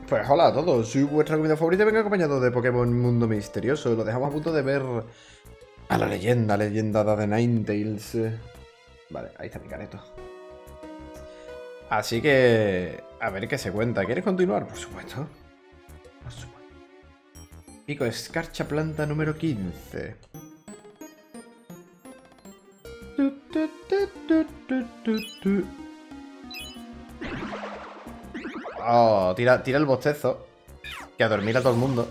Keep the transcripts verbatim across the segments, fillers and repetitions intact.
Pues hola a todos, soy vuestra comida favorita y vengo acompañado de Pokémon Mundo Misterioso. Lo dejamos a punto de ver a la leyenda, leyenda de Ninetales. Vale, ahí está mi careto. Así que, a ver qué se cuenta. ¿Quieres continuar? Por supuesto. Por supuesto. Pico escarcha planta número quince. Tu, tu, tu, tu, tu, tu, tu. Oh, tira, tira el bostezo. Que a dormir a todo el mundo.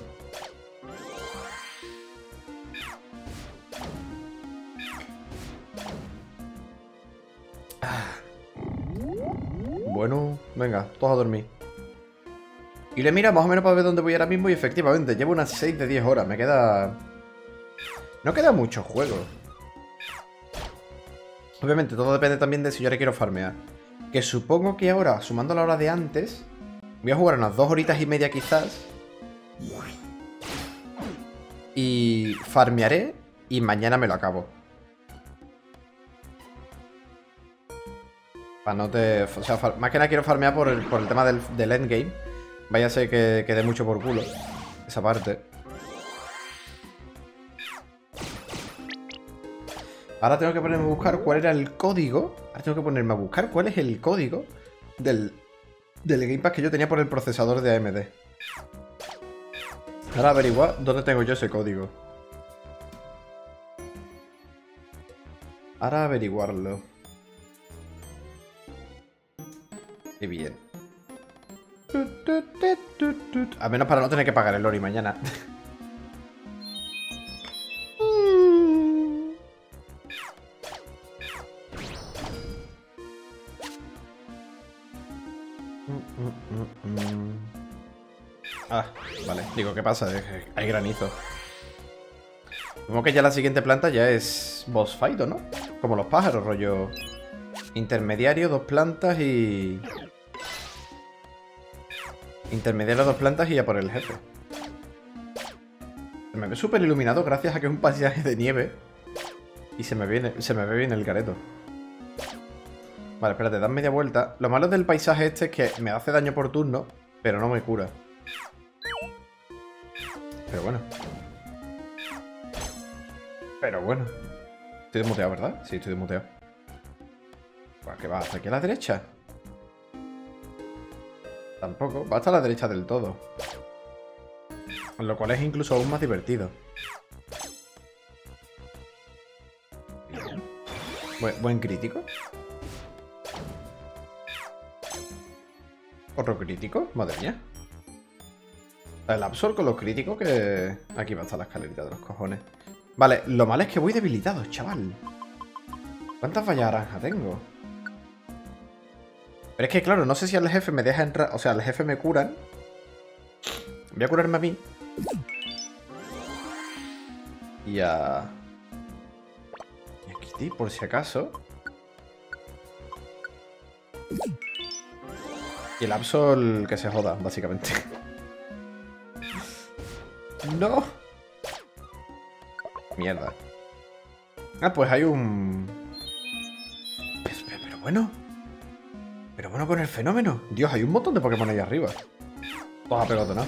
Ah. Bueno, venga, todos a dormir. Y le mira más o menos para ver dónde voy ahora mismo. Y efectivamente, llevo unas seis de diez horas. Me queda... No queda mucho juego. Obviamente, todo depende también de si yo le quiero farmear. Que supongo que ahora, sumando la hora de antes, voy a jugar unas dos horitas y media quizás. Y farmearé y mañana me lo acabo. Para no te... O sea, más que nada quiero farmear por el, por el tema del, del endgame. Vaya a ser que quede mucho por culo esa parte. Ahora tengo que ponerme a buscar cuál era el código. Ahora tengo que ponerme a buscar cuál es el código del, del Game Pass que yo tenía por el procesador de A M D. Ahora averiguar dónde tengo yo ese código. Ahora averiguarlo. Qué bien. Al menos para no tener que pagar el Ori mañana. Ah, vale. Digo, ¿qué pasa? Hay granizo. Supongo que ya la siguiente planta ya es boss fight, ¿o no? Como los pájaros, rollo intermediario, dos plantas y... Intermediario, dos plantas y ya por el jefe. Se me ve súper iluminado gracias a que es un paisaje de nieve. Y se me, viene, se me ve bien el careto. Vale, espérate, dan media vuelta. Lo malo del paisaje este es que me hace daño por turno, pero no me cura. Pero bueno. Pero bueno. Estoy desmuteado, ¿verdad? Sí, estoy desmuteado. ¿Qué va? ¿Hasta aquí a la derecha? Tampoco. Va hasta la derecha del todo. Lo cual es incluso aún más divertido. Buen, buen crítico. ¿Otro crítico? Madre mía. El Absol con los críticos que... Aquí va a estar la escalerita de los cojones. Vale, lo malo es que voy debilitado, chaval. ¿Cuántas vallas naranjas tengo? Pero es que, claro, no sé si al jefe me deja entrar... O sea, al jefe me curan. Voy a curarme a mí. Y a... Y a Kitty, por si acaso. Y el Absol que se joda, básicamente. ¡No! Mierda. Ah, pues hay un... Pero, pero, pero bueno. Pero bueno con el fenómeno. Dios, hay un montón de Pokémon ahí arriba. Todos apegotonados.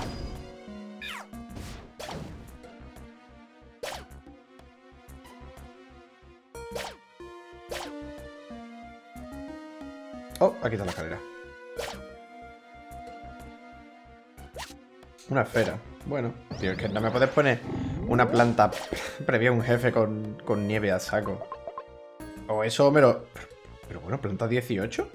Oh, aquí está la escalera. Una esfera. Bueno, tío, es que no me puedes poner una planta previa a un jefe con, con nieve a saco. O eso me lo... Pero, pero bueno, planta dieciocho.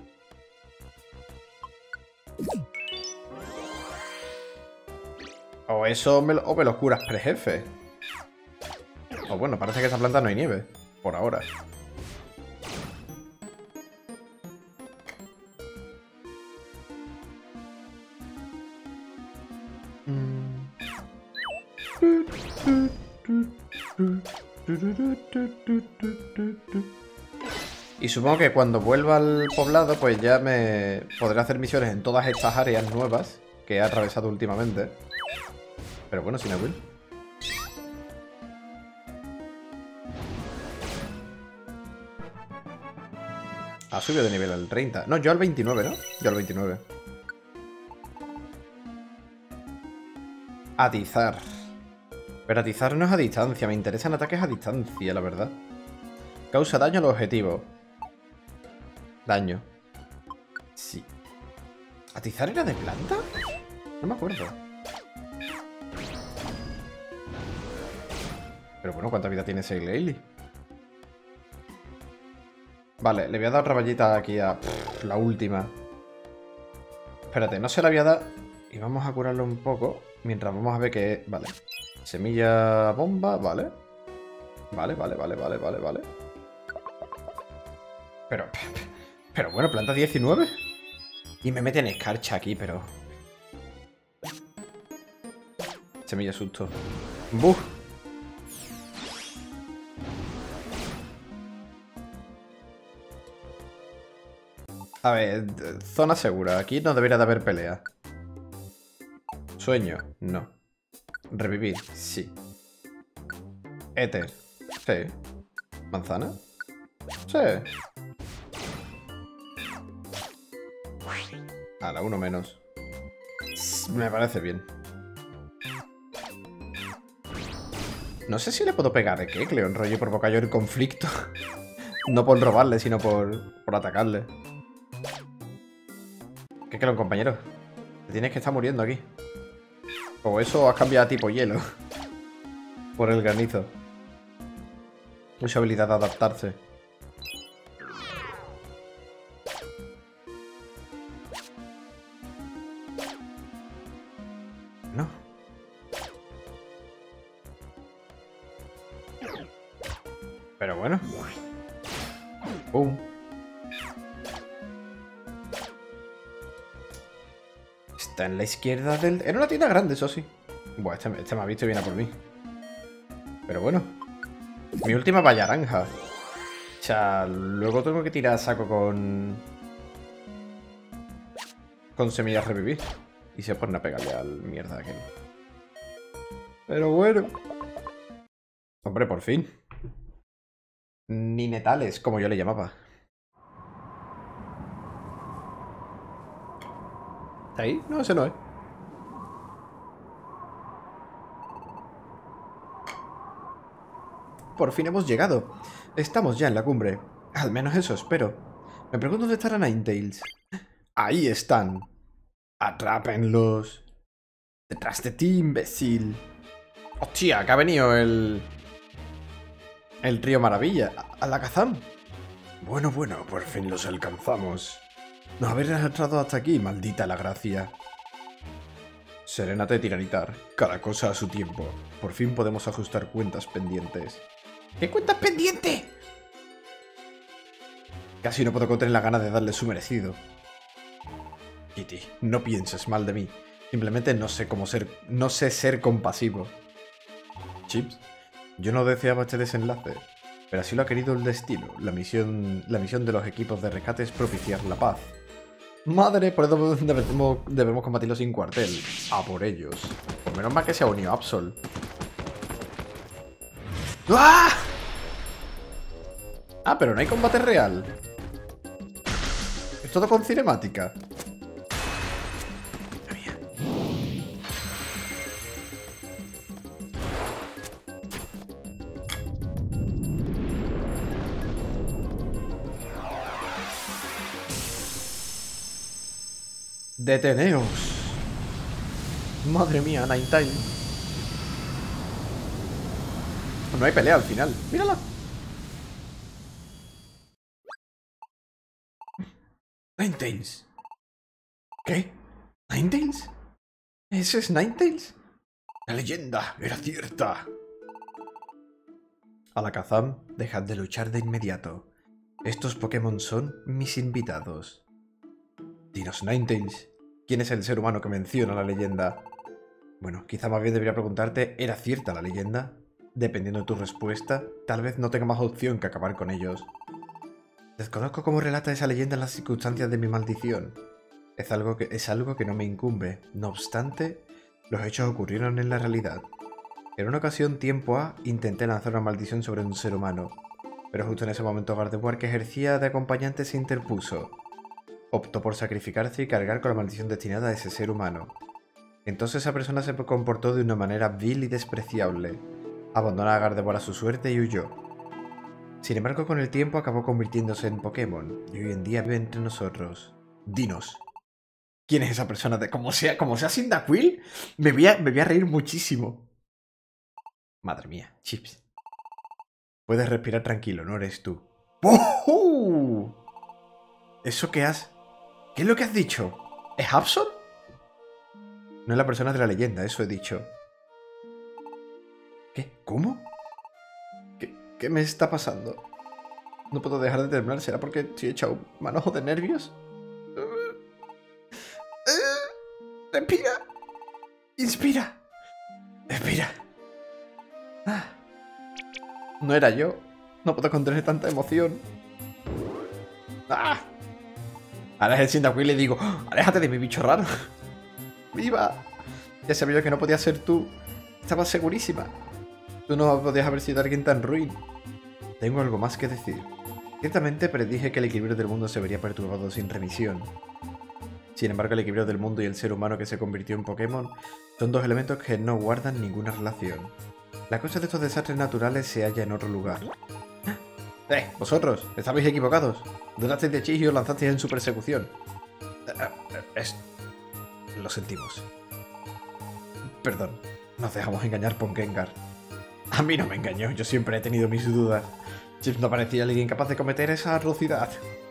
O eso me lo, o me lo curas pre-jefe. O bueno, parece que esa planta no hay nieve. Por ahora. Y supongo que cuando vuelva al poblado, pues ya me podré hacer misiones en todas estas áreas nuevas que he atravesado últimamente. Pero bueno, sin Will. Ha subido de nivel al treinta. No, yo al veintinueve, ¿no? Yo al veintinueve. Atizar. Pero atizar no es a distancia. Me interesan ataques a distancia, la verdad. Causa daño al objetivo. Daño. Sí. ¿Atizar era de planta? No me acuerdo. Pero bueno, ¿cuánta vida tiene ese Glalie? Vale, le voy a dar otra rayita aquí a pff, la última. Espérate, no se la voy a dar. Y vamos a curarlo un poco. Mientras vamos a ver que... Vale. Semilla bomba, vale. Vale, vale, vale, vale, vale, vale. Pero... Pero bueno, planta diecinueve. Y me meten escarcha aquí, pero... Semilla susto. ¡Buf! A ver, zona segura. Aquí no debería de haber pelea. Sueño, no. Revivir, sí. Éter, sí. Manzana, sí. A la uno menos. Me parece bien. No sé si le puedo pegar de qué, Cleo, en rollo provocar yo el conflicto. No por robarle, sino por, por atacarle. ¿Qué Cleo, compañero? Te tienes que estar muriendo aquí. O eso has cambiado a tipo hielo. Por el granizo. Mucha habilidad de adaptarse. No. Pero bueno. ¡Pum! Está en la izquierda del... Era una tienda grande, eso sí. Buah, este, este me ha visto y viene a por mí. Pero bueno. Mi última valla naranja. O sea, luego tengo que tirar a saco con... Con semillas revivir. Y se pone a pegarle al mierda aquel. Pero bueno. Hombre, por fin. Ninetales, como yo le llamaba. ¿Está ahí? No, ese no es. Por fin hemos llegado. Estamos ya en la cumbre. Al menos eso espero. Me pregunto dónde estarán Ninetales. Ahí están. Atrápenlos. Detrás de ti, imbécil. Hostia, que ha venido el... El río Maravilla. Alakazam. Bueno, bueno, por fin los alcanzamos. No haber arrastrado hasta aquí, maldita la gracia. Serénate, tiranitar. Cada cosa a su tiempo. Por fin podemos ajustar cuentas pendientes. ¿Qué cuentas pendientes? Casi no puedo contener la gana de darle su merecido. Kitty, no pienses mal de mí. Simplemente no sé cómo ser... No sé ser compasivo. Chips, yo no deseaba este desenlace, pero así lo ha querido el destino. La misión, la misión de los equipos de rescate es propiciar la paz. Madre, por eso debemos, debemos combatirlo sin cuartel. A por ellos. Por menos mal que se ha unido Absol. ¡Ah! Ah, pero no hay combate real. Es todo con cinemática. ¡Deteneos! Madre mía, Ninetales. No hay pelea al final. ¡Mírala! Ninetales. ¿Qué? ¿Ninetales? ¿Ese es Ninetales? La leyenda era cierta. Alakazam, dejad de luchar de inmediato. Estos Pokémon son mis invitados. Dinos, Ninetales, ¿quién es el ser humano que menciona la leyenda? Bueno, quizá más bien debería preguntarte, ¿era cierta la leyenda? Dependiendo de tu respuesta, tal vez no tenga más opción que acabar con ellos. Desconozco cómo relata esa leyenda en las circunstancias de mi maldición. Es algo que, es algo que no me incumbe. No obstante, los hechos ocurrieron en la realidad. En una ocasión, tiempo A, intenté lanzar una maldición sobre un ser humano, pero justo en ese momento Gardevoir, que ejercía de acompañante, se interpuso. Optó por sacrificarse y cargar con la maldición destinada a ese ser humano. Entonces esa persona se comportó de una manera vil y despreciable. Abandonó a Gardevoir a su suerte y huyó. Sin embargo, con el tiempo acabó convirtiéndose en Pokémon, y hoy en día vive entre nosotros. Dinos, ¿quién es esa persona? De, como sea, como sea Cyndaquil, me voy, a, me voy a reír muchísimo. Madre mía, Chips. Puedes respirar tranquilo, no eres tú. ¡Oh! ¿Eso qué has...? ¿Qué es lo que has dicho? ¿Es Absol? No es la persona de la leyenda, eso he dicho. ¿Qué? ¿Cómo? ¿Qué, qué me está pasando? No puedo dejar de temblar, ¿será porque estoy echado manojo de nervios? Respira. Inspira. Expira. Ah. No era yo. No puedo contener tanta emoción. ¡Ah! Ahora es el Cyndaquil y le digo, ¡oh, aléjate de mi bicho raro! ¡Viva! Ya sabía yo que no podía ser tú. Estaba segurísima. Tú no podías haber sido alguien tan ruin. Tengo algo más que decir. Ciertamente predije que el equilibrio del mundo se vería perturbado sin remisión. Sin embargo, el equilibrio del mundo y el ser humano que se convirtió en Pokémon son dos elementos que no guardan ninguna relación. La causa de estos desastres naturales se halla en otro lugar. ¡Eh! ¡Vosotros! ¡Estabais equivocados! Dudasteis de Chis y os lanzasteis en su persecución. Es... Lo sentimos. Perdón, nos dejamos engañar por Gengar. A mí no me engañó, yo siempre he tenido mis dudas. Chips no parecía alguien capaz de cometer esa atrocidad.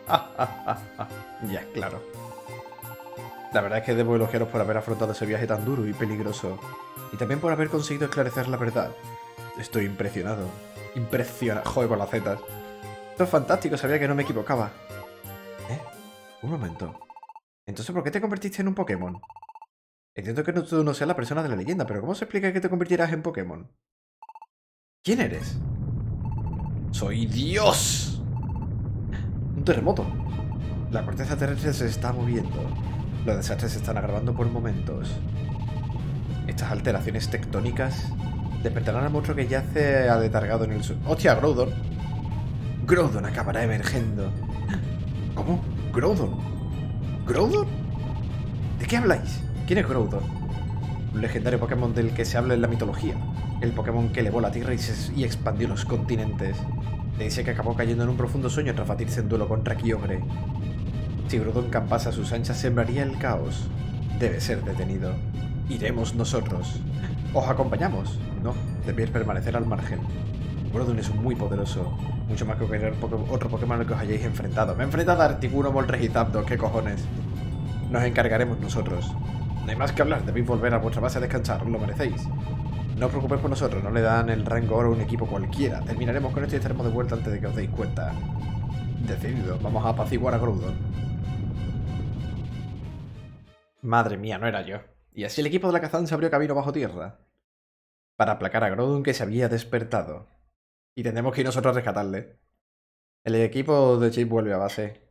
Ya, claro. La verdad es que debo elogiaros por haber afrontado ese viaje tan duro y peligroso. Y también por haber conseguido esclarecer la verdad. Estoy impresionado. Impresionado. Joder, con las zetas. Esto es fantástico, sabía que no me equivocaba. ¿Eh? Un momento. Entonces, ¿por qué te convertiste en un Pokémon? Entiendo que no, tú no seas la persona de la leyenda, pero ¿cómo se explica que te convirtieras en Pokémon? ¿Quién eres? ¡Soy Dios! Un terremoto. La corteza terrestre se está moviendo. Los desastres se están agravando por momentos. Estas alteraciones tectónicas despertarán al monstruo que yace aletargado en el suelo. ¡Hostia, Groudon! Groudon acabará emergiendo. ¿Cómo? ¿Groudon? ¿Groudon? ¿De qué habláis? ¿Quién es Groudon? Un legendario Pokémon del que se habla en la mitología. El Pokémon que elevó la Tierra y, se, y expandió los continentes. Se dice que acabó cayendo en un profundo sueño tras batirse en duelo contra Kyogre. Si Groudon campase a sus anchas, sembraría el caos. Debe ser detenido. Iremos nosotros. ¿Os acompañamos? No, debéis permanecer al margen. Groudon es muy poderoso. Mucho más que cualquier otro Pokémon al que os hayáis enfrentado. Me he enfrentado a Articuno, Moltres y Zapdos. ¿Qué cojones? Nos encargaremos nosotros. No hay más que hablar. Debéis volver a vuestra base a descansar. Lo merecéis. No os preocupéis por nosotros. No le dan el rango oro a un equipo cualquiera. Terminaremos con esto y estaremos de vuelta antes de que os deis cuenta. Decidido. Vamos a apaciguar a Groudon. Madre mía, no era yo. Y así el equipo de la Kazan se abrió camino bajo tierra para aplacar a Groudon, que se había despertado. Y tendremos que ir nosotros a rescatarle. El equipo de Chip vuelve a base.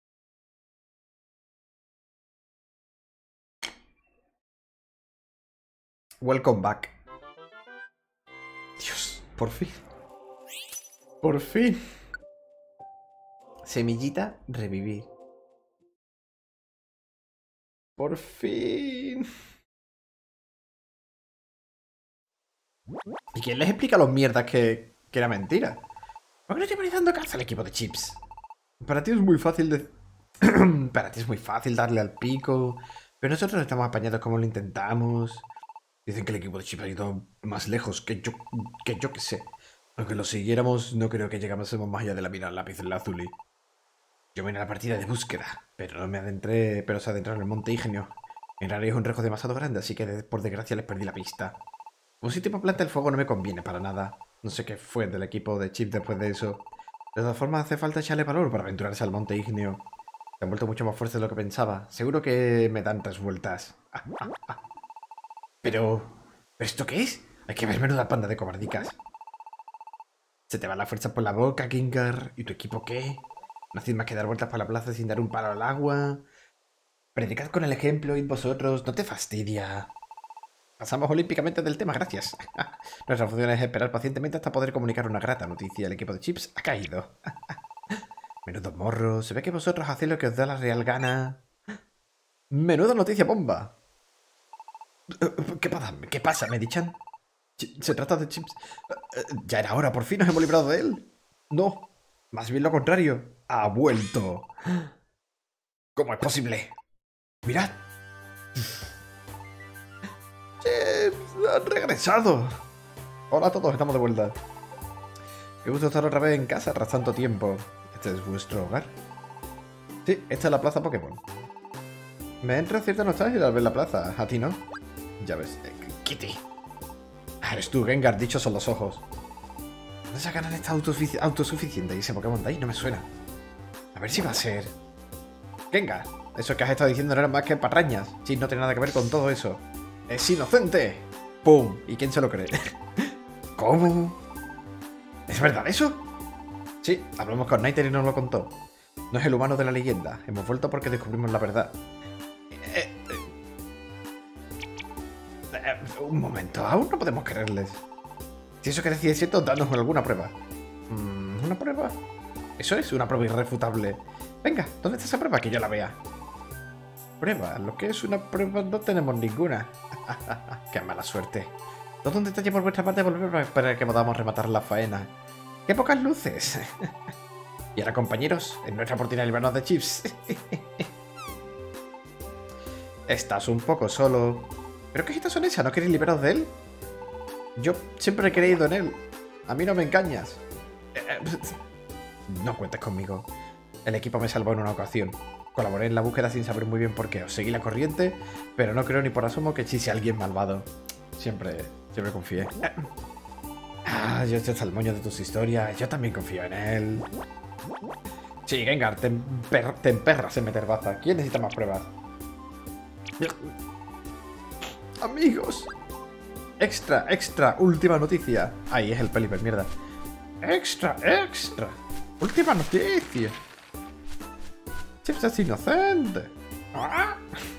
Welcome back. Dios, por fin. Por fin. Semillita, revivir. Por fin. ¿Y quién les explica a los mierdas que, que era mentira? ¿Por qué no estoy dando caso al equipo de Chips? Para ti es muy fácil de... Para ti es muy fácil darle al pico. Pero nosotros estamos apañados como lo intentamos. Dicen que el equipo de Chips ha ido más lejos que yo que yo que sé. Aunque lo siguiéramos, no creo que llegásemos más allá de la mira al lápiz en la azuli. Yo vine a la partida de búsqueda, pero no me adentré, pero se adentró en el monte ígneo. En realidad es un rejo demasiado grande, así que por desgracia les perdí la pista. Un sitio para planta el fuego no me conviene para nada. No sé qué fue del equipo de Chip después de eso. De todas formas, hace falta echarle valor para aventurarse al monte ígneo. Se han vuelto mucho más fuertes de lo que pensaba. Seguro que me dan tres vueltas. Ah, ah, ah. Pero... ¿pero esto qué es? Hay que ver menuda panda de cobardicas. Se te va la fuerza por la boca, Gengar. ¿Y tu equipo qué? No hacéis más que dar vueltas por la plaza sin dar un palo al agua. Predicad con el ejemplo, id vosotros. No te fastidia. Pasamos olímpicamente del tema, gracias. Nuestra función es esperar pacientemente hasta poder comunicar una grata noticia. El equipo de Chips ha caído. Menudo morro. Se ve que vosotros hacéis lo que os da la real gana. Menuda noticia bomba. ¿Qué pasa? ¿Qué pasa, Medichan? ¿Se trata de Chips? Ya era hora, por fin nos hemos librado de él. No, más bien lo contrario. Ha vuelto. ¿Cómo es posible? Mirad. Chips, han regresado. Hola a todos, estamos de vuelta. Qué gusto estar otra vez en casa tras tanto tiempo. ¿Este es vuestro hogar? Sí, esta es la plaza Pokémon. Me entra cierta nostalgia al ver la plaza. A ti no. Ya ves. Eh, Kitty. Ah, eres tú, Gengar. Dichos son los ojos. ¿Dónde sacarán esta autosufic autosuficiente? Y ese Pokémon de ahí no me suena. A ver si va a ser... Gengar. Eso que has estado diciendo no eran más que parrañas. Sí, no tiene nada que ver con todo eso. ¡Es inocente! ¡Pum! ¿Y quién se lo cree? ¿Cómo? ¿Es verdad eso? Sí, hablamos con Niter y nos lo contó. No es el humano de la leyenda. Hemos vuelto porque descubrimos la verdad. Eh, eh, eh, un momento, aún no podemos creerles. Si eso que decís es cierto, danos alguna prueba. Mm, ¿Una prueba? Eso es una prueba irrefutable. Venga, ¿dónde está esa prueba? Que yo la vea. Prueba, lo que es una prueba no tenemos ninguna. Qué mala suerte. Todo un detalle por vuestra parte volver para que podamos rematar la faena. ¡Qué pocas luces! Y ahora, compañeros, es nuestra oportunidad de librarnos de Chips. Estás un poco solo. ¿Pero qué gitas son esas? ¿No queréis liberaros de él? Yo siempre he creído en él. A mí no me engañas. No cuentes conmigo. El equipo me salvó en una ocasión. Colaboré en la búsqueda sin saber muy bien por qué. Os seguí la corriente, pero no creo ni por asomo que Chips sea alguien malvado. Siempre, siempre confié. Ah, yo estoy hasta el moño de tus historias. Yo también confío en él. Sí, Gengar, te, emper te emperras en meter baza. ¿Quién necesita más pruebas? Amigos. Extra, extra, última noticia. Ahí es el Pelipper, mierda. Extra, extra. Última noticia. Chips es inocente. ¿Ah?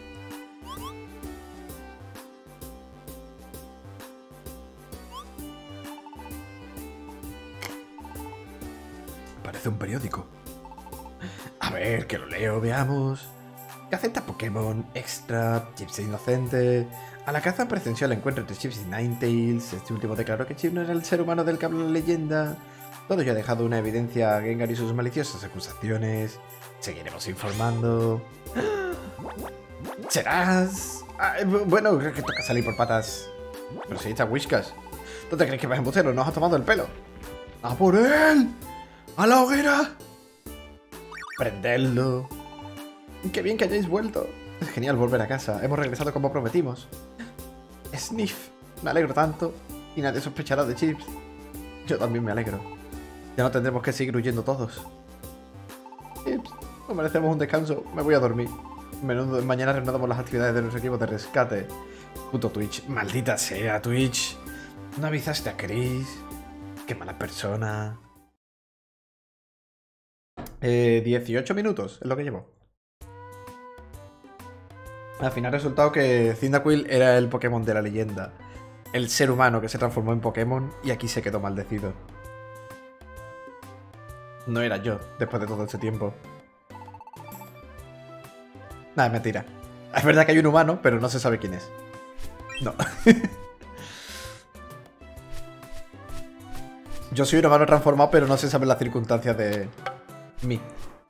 Parece un periódico. A ver, que lo leo, veamos. Gaceta Pokémon, Extra, Chips es inocente. A la caza presenció el encuentro entre Chips y Ninetales. Este último declaró que Chips no era el ser humano del que habla la leyenda. Todo ya ha dejado una evidencia a Gengar y sus maliciosas acusaciones. Seguiremos informando. ¿Serás? Ah, bueno, creo que toca salir por patas. Pero si está Whiskas. ¿Dónde crees que vas, embustero? ¿Nos has tomado el pelo? ¡A por él! ¡A la hoguera! ¡Prendedlo! ¡Qué bien que hayáis vuelto! Es genial volver a casa. Hemos regresado como prometimos. Sniff. Me alegro tanto. Y nadie sospechará de Chips. Yo también me alegro. Ya no tendremos que seguir huyendo todos. Chips, nos merecemos un descanso. Me voy a dormir. Menudo, mañana reanudamos las actividades de nuestro equipo de rescate. Puto Twitch. Maldita sea, Twitch. ¿No avisaste a Chris? Qué mala persona. Eh, dieciocho minutos es lo que llevo. Al final ha resultado que Cyndaquil era el Pokémon de la leyenda. El ser humano que se transformó en Pokémon y aquí se quedó maldecido. No era yo, después de todo este tiempo. Nada, es mentira. Es verdad que hay un humano, pero no se sabe quién es. No. Yo soy un humano transformado, pero no se saben las circunstancias de mí.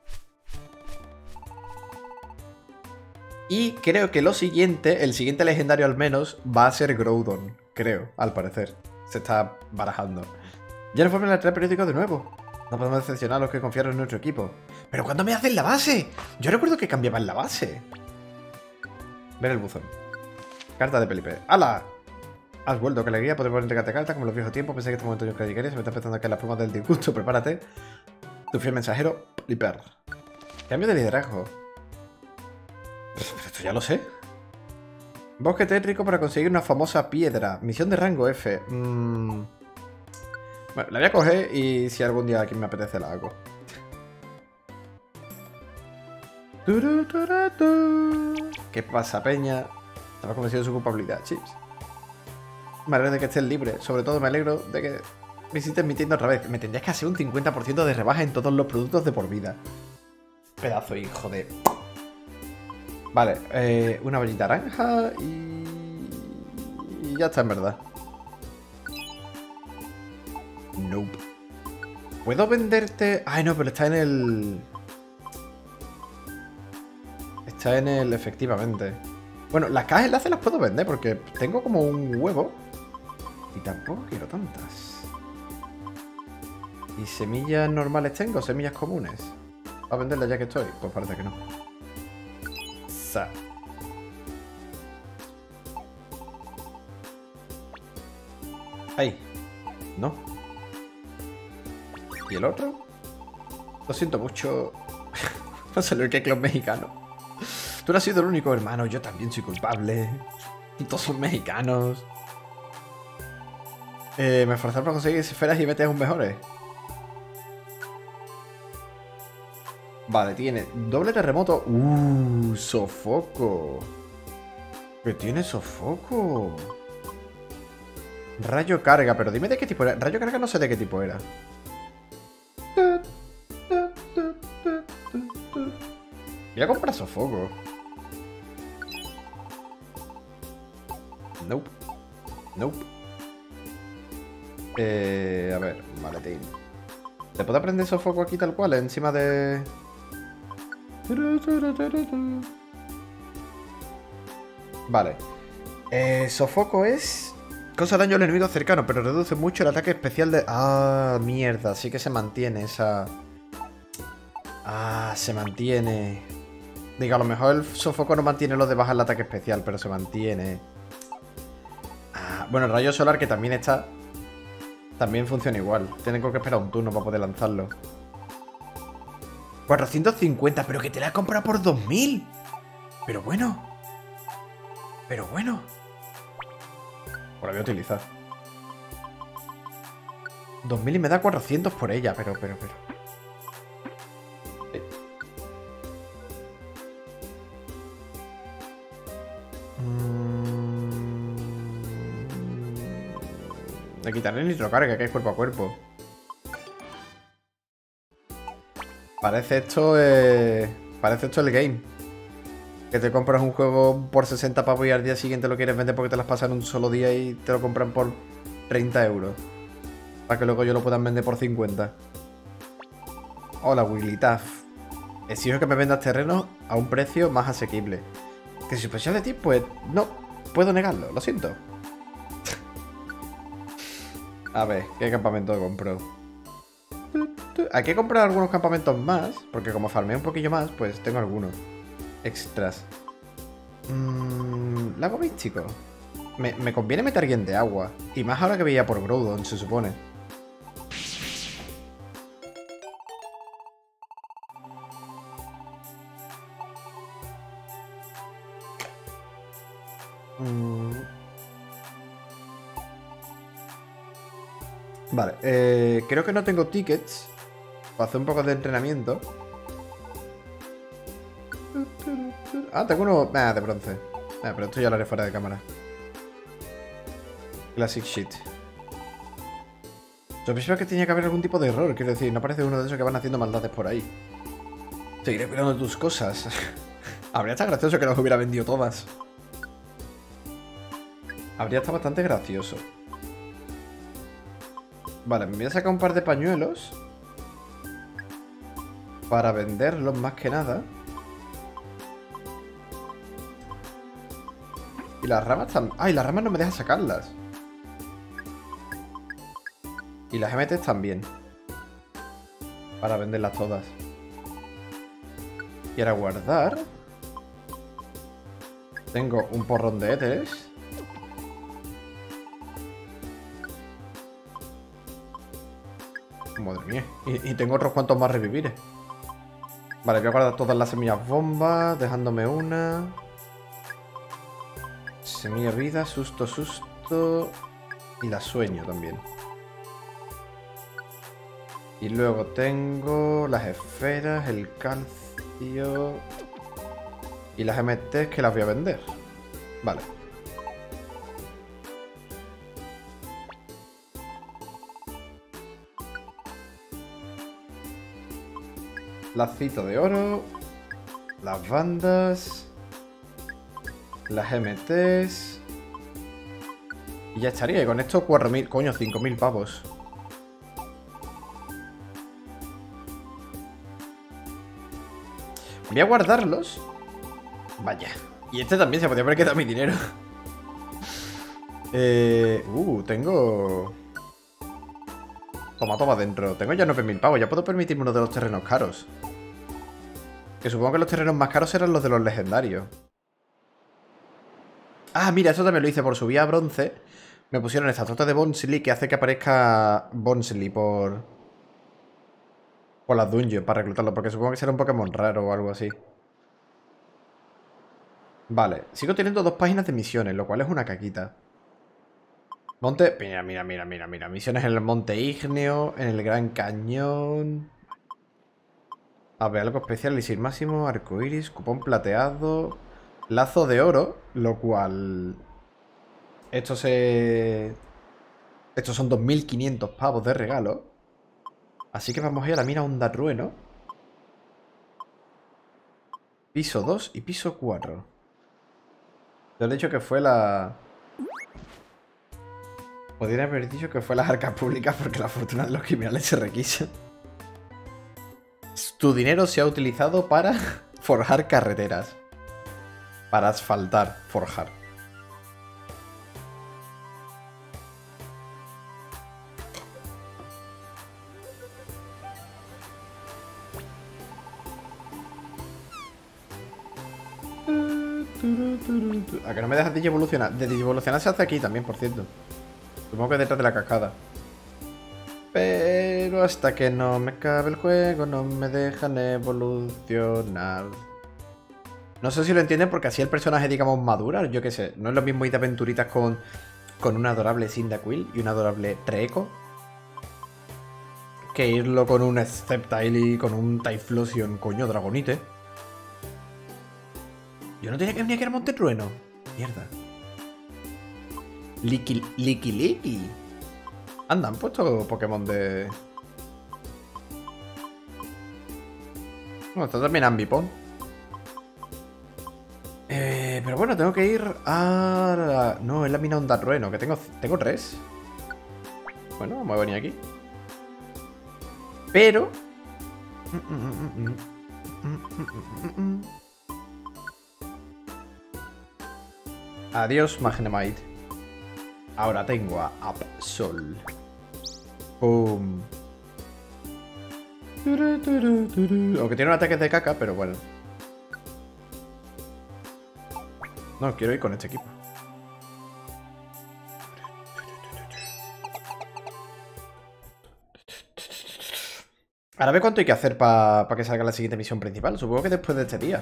Y creo que lo siguiente, el siguiente legendario al menos, va a ser Groudon. Creo, al parecer. Se está barajando. Ya nos vuelven a traer periódico de nuevo. No podemos decepcionar a los que confiaron en nuestro equipo. ¿Pero cuándo me hacen la base? Yo recuerdo que cambiaban la base. Ver el buzón. Carta de Pelipper. ¡Hala! Has vuelto, qué alegría poder entregarte carta como en los viejos tiempos. Pensé que este momento yo que llegaría. Se me está empezando a caer las plumas del disgusto. Prepárate. Tu fiel mensajero, Pelipper. Cambio de liderazgo. Pero esto ya lo sé. Bosque tétrico para conseguir una famosa piedra. Misión de rango F. Mm. Bueno, la voy a coger y si algún día aquí me apetece la hago. ¿Qué pasa, peña? Estaba convencido de su culpabilidad, Chips. Me alegro de que estés libre. Sobre todo me alegro de que visites mi tienda otra vez. Me tendrías que hacer un cincuenta por ciento de rebaja en todos los productos de por vida. Pedazo hijo de... Vale, eh, una ballita naranja y... ya está, en verdad. Nope. ¿Puedo venderte...? Ay, no, pero está en el... Está en el... Efectivamente. Bueno, las cajas enlaces las puedo vender porque tengo como un huevo. Y tampoco quiero tantas. ¿Y semillas normales tengo? ¿Semillas comunes? ¿A venderlas ya que estoy? Pues parece que no. Sa. Ahí. No. ¿Y el otro? Lo siento mucho. No salió el Keclos mexicano. Tú no has sido el único, hermano. Yo también soy culpable. Todos son mexicanos. Eh, me esforzaron para conseguir esferas y metes aún mejores. Vale, tiene doble terremoto. Uh, sofoco. Que tiene sofoco. Rayo carga, pero dime de qué tipo era. Rayo carga no sé de qué tipo era. Voy a comprar sofoco. Nope. Nope. Eh, a ver, maletín. ¿Te puedo aprender sofoco aquí tal cual? Encima de... Vale. Eh, sofoco es... Causa daño al enemigo cercano, pero reduce mucho el ataque especial de... Ah, mierda. Sí que se mantiene esa... Ah, se mantiene. Digo, a lo mejor el sofoco no mantiene lo de bajar el ataque especial, pero se mantiene. Ah, bueno, el rayo solar que también está... También funciona igual. Tengo que esperar un turno para poder lanzarlo. cuatrocientos cincuenta, pero que te la he comprado por dos mil. Pero bueno. Pero bueno. Pues la voy a utilizar. dos mil y me da cuatrocientos por ella, pero, pero, pero. Eh. Mm... Le quitaré el nitrocarga, que es cuerpo a cuerpo. Parece esto, eh... Parece esto el game. Que te compras un juego por sesenta pavos y al día siguiente lo quieres vender porque te las pasan en un solo día y te lo compran por treinta euros. Para que luego yo lo puedan vender por cincuenta. Hola, Wigglytuff. Exijo que me vendas terrenos a un precio más asequible. Que si especial de ti, pues no puedo negarlo, lo siento. A ver, ¿qué campamento compro? Hay que comprar algunos campamentos más, porque como farmeo un poquillo más, pues tengo algunos extras. Mm, lago místico. Me, me conviene meter alguien de agua. Y más ahora que veía por Groudon, se supone. Mm. Vale, eh, creo que no tengo tickets para hacer un poco de entrenamiento. Ah, tengo uno... Ah, de bronce. Ah, pero esto ya lo haré fuera de cámara. Classic shit. Yo pensaba que tenía que haber algún tipo de error, quiero decir, no parece uno de esos que van haciendo maldades por ahí. Seguiré cuidando tus cosas. Habría estado gracioso que las hubiera vendido todas. Habría estado bastante gracioso. Vale, me voy a sacar un par de pañuelos para venderlos más que nada. Y las ramas también... ¡Ay, las ramas no me dejan sacarlas! Y las M Ts también. Para venderlas todas. Y ahora guardar. Tengo un porrón de éteres. Madre mía. Y, y tengo otros cuantos más revivires. Vale, voy a guardar todas las semillas bombas, dejándome una. Semilla vida, susto, susto. Y la sueño también. Y luego tengo las esferas, el calcio. Y las M Ts que las voy a vender. Vale. Lacito de oro. Las bandas. Las M Ts. Y ya estaría. Y con esto cuatro mil, coño, cinco mil pavos. Voy a guardarlos. Vaya. Y este también se podría haber quedado mi dinero. eh, uh, tengo... Toma, toma dentro. Tengo ya nueve mil pavos. Ya puedo permitirme uno de los terrenos caros. Que supongo que los terrenos más caros eran los de los legendarios. Ah, mira, eso también lo hice por subir a bronce. Me pusieron esta torta de Bonsly que hace que aparezca Bonsly por... Por las dungeons para reclutarlo. Porque supongo que será un Pokémon raro o algo así. Vale, sigo teniendo dos páginas de misiones, lo cual es una caquita. Monte... Mira, mira, mira, mira, mira. Misiones en el Monte Ígneo, en el Gran Cañón. A ver, algo especial, elixir máximo, arcoiris, cupón plateado, lazo de oro, lo cual... Esto se... Estos son dos mil quinientos pavos de regalo. Así que vamos a ir a la mina Onda Trueno. Piso dos y piso cuatro. Yo le he dicho que fue la... Podría haber dicho que fue las arcas públicas porque la fortuna de los criminales se requisa. Tu dinero se ha utilizado para forjar carreteras. Para asfaltar, forjar. A que no me dejas de evolucionar. De evolucionar se hace aquí también, por cierto. Supongo que detrás de la cascada. Pero hasta que no me acabe el juego no me dejan evolucionar. No sé si lo entienden porque así el personaje, digamos, madura. Yo qué sé. No es lo mismo ir de aventuritas con, con una adorable Cyndaquil y una adorable Treecko que irlo con un Sceptile y con un Typhlosion, coño, Dragonite. Yo no tenía que venir aquí al Monte Trueno. Mierda. Liki Liki Liki. Anda, han puesto Pokémon de... Bueno, está también Ambipom. Eh, pero bueno, tengo que ir a... La... No, es la mina Onda Trueno, que tengo, tengo tres. Bueno, vamos a venir aquí. Pero... Adiós, Magnemite. Ahora tengo a Absol. Boom. Aunque tiene un ataque de caca, pero bueno. No, quiero ir con este equipo. Ahora ve cuánto hay que hacer para pa que salga la siguiente misión principal. Supongo que después de este día.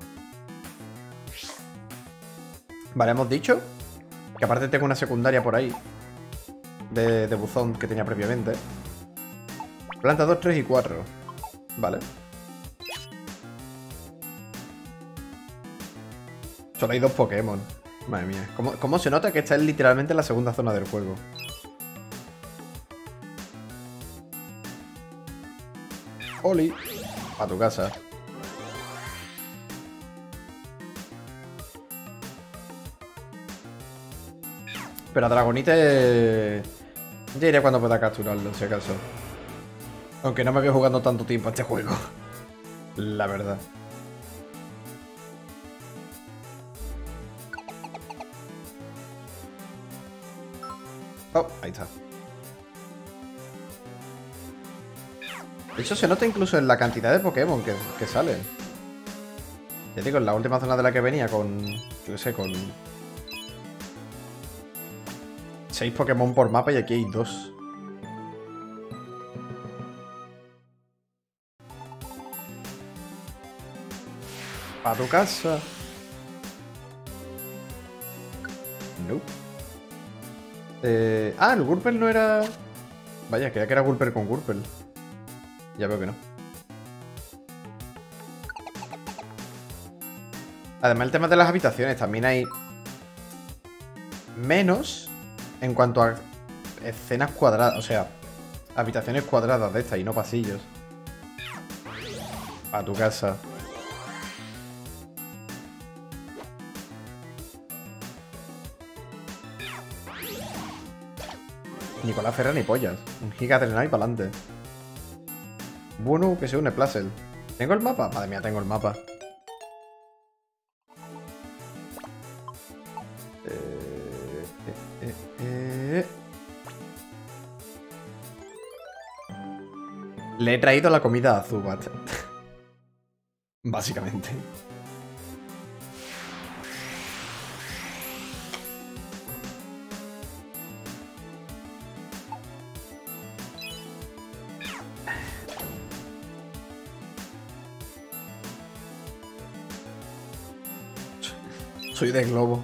Vale, hemos dicho que aparte tengo una secundaria por ahí de, de buzón que tenía previamente. Planta dos, tres y cuatro. Vale. Solo hay dos Pokémon. Madre mía. ¿Cómo, cómo se nota que esta es literalmente la segunda zona del juego? Oli. A tu casa. Pero a Dragonite... Ya iré cuando pueda capturarlo, si acaso. Aunque no me veo jugando tanto tiempo a este juego. La verdad. Oh, ahí está. De hecho, se nota incluso en la cantidad de Pokémon que, que salen. Ya digo, en la última zona de la que venía con... Yo sé, con... seis Pokémon por mapa y aquí hay dos. A tu casa. No. Eh, ah, el Wurper no era... Vaya, creía que era Wurper con Wurper. Ya veo que no. Además, el tema de las habitaciones. También hay... menos en cuanto a escenas cuadradas. O sea, habitaciones cuadradas de estas y no pasillos. A tu casa. Nicolás Ferrer ni pollas. Un giga de y para adelante. Bueno, que se une Placel. ¿Tengo el mapa? Madre mía, tengo el mapa. Eh, eh, eh, eh. Le he traído la comida a Zubat. Básicamente. Soy de globo.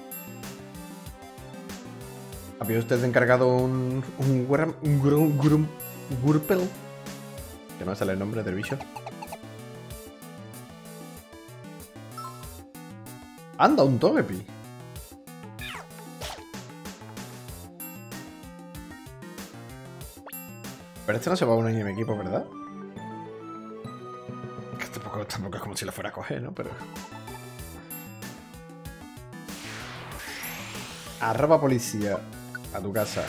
¿Había usted encargado un... un... Guram, un, grum, grum, Gurpel? Que no me sale el nombre del bicho. Anda, un Togepi. Pero este no se va a unir en mi equipo, ¿verdad? Que tampoco, tampoco es como si lo fuera a coger, ¿no? Pero... Arroba policía. A tu casa.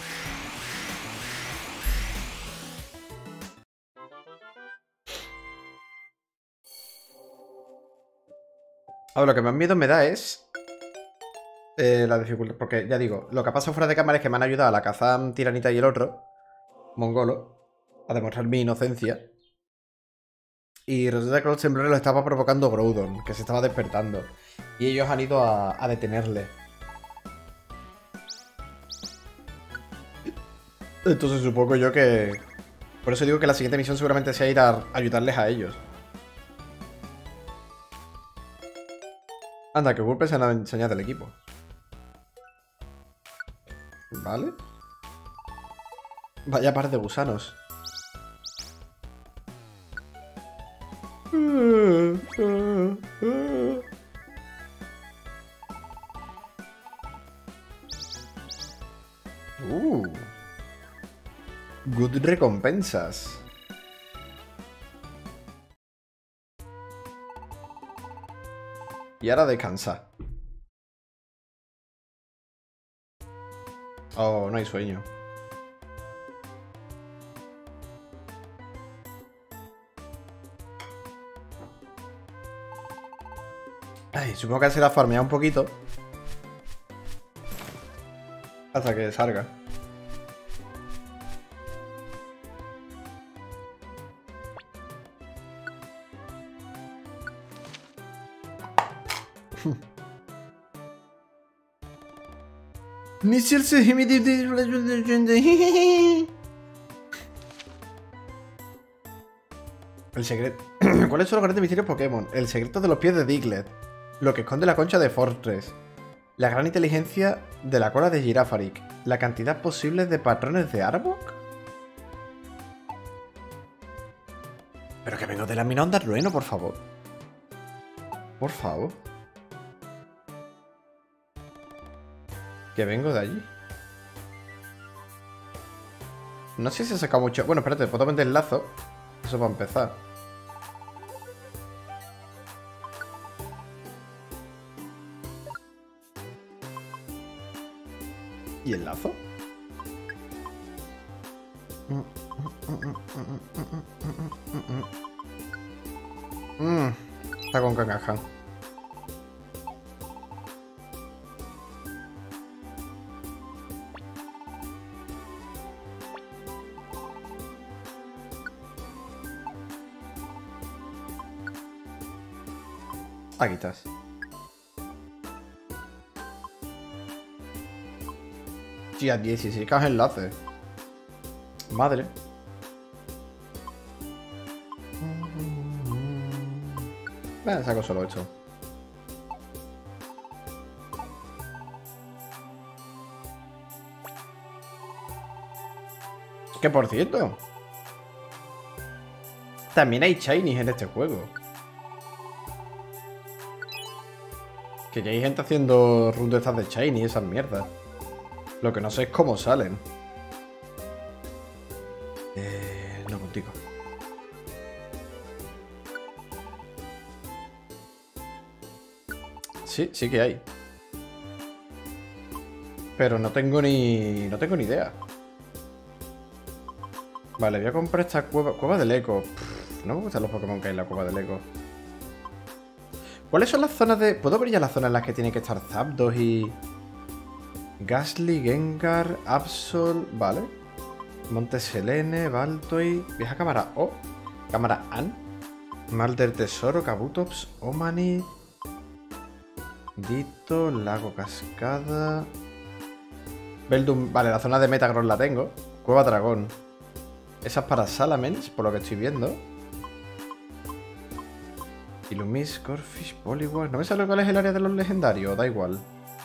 Ahora, lo que más miedo me da es... Eh, la dificultad. Porque, ya digo, lo que pasa fuera de cámara es que me han ayudado a la Kazam, Tiranita y el otro, Mongolo, a demostrar mi inocencia. Y resulta que los temblores lo estaba provocando Groudon, que se estaba despertando. Y ellos han ido a, a detenerle. Entonces supongo yo que... Por eso digo que la siguiente misión seguramente sea ir a ayudarles a ellos. Anda, que Gulpe se han enseñado el equipo. Vale. Vaya par de gusanos. Uh. Good recompensas. Y ahora descansa. Oh, no hay sueño. Ay, supongo que se la farmea un poquito. Hasta que salga. El secreto. ¿Cuáles son los grandes misterios Pokémon? El secreto de los pies de Diglett. Lo que esconde la concha de Fortress. La gran inteligencia de la cola de Girafarik. La cantidad posible de patrones de Arbok. Pero que vengo de la mina Onda Trueno, por favor. Por favor. Que vengo de allí. No sé si se ha sacado mucho... Bueno, espérate, puedo vender el lazo. Eso para empezar. ¿Y el lazo? Mm, está con Kangaskhan. Aquí estás. Tía, dieciséis cajas enlaces. Madre. Venga, saco solo esto. Que por cierto, también hay shinies en este juego. Que ya hay gente haciendo run de estas de shiny y esas mierdas. Lo que no sé es cómo salen. Eh, no contigo. Sí, sí que hay. Pero no tengo ni... no tengo ni idea. Vale, voy a comprar esta cueva. Cueva del eco. Pff, no me gustan los Pokémon que hay en la cueva del eco. ¿Cuáles son las zonas de...? ¿Puedo ver ya las zonas en las que tiene que estar Zapdos y... Gastly, Gengar, Absol... Vale. Monte Selene, Baltoy... Vieja cámara O. Cámara An. Mal del Tesoro, Kabutops, Omani... Dito, Lago Cascada... Beldum... Vale, la zona de Metagross la tengo. Cueva Dragón. Esa es para Salamence, por lo que estoy viendo. Illumise, Corfish, Poliwag... ¿No me sale cuál es el área de los legendarios? Da igual.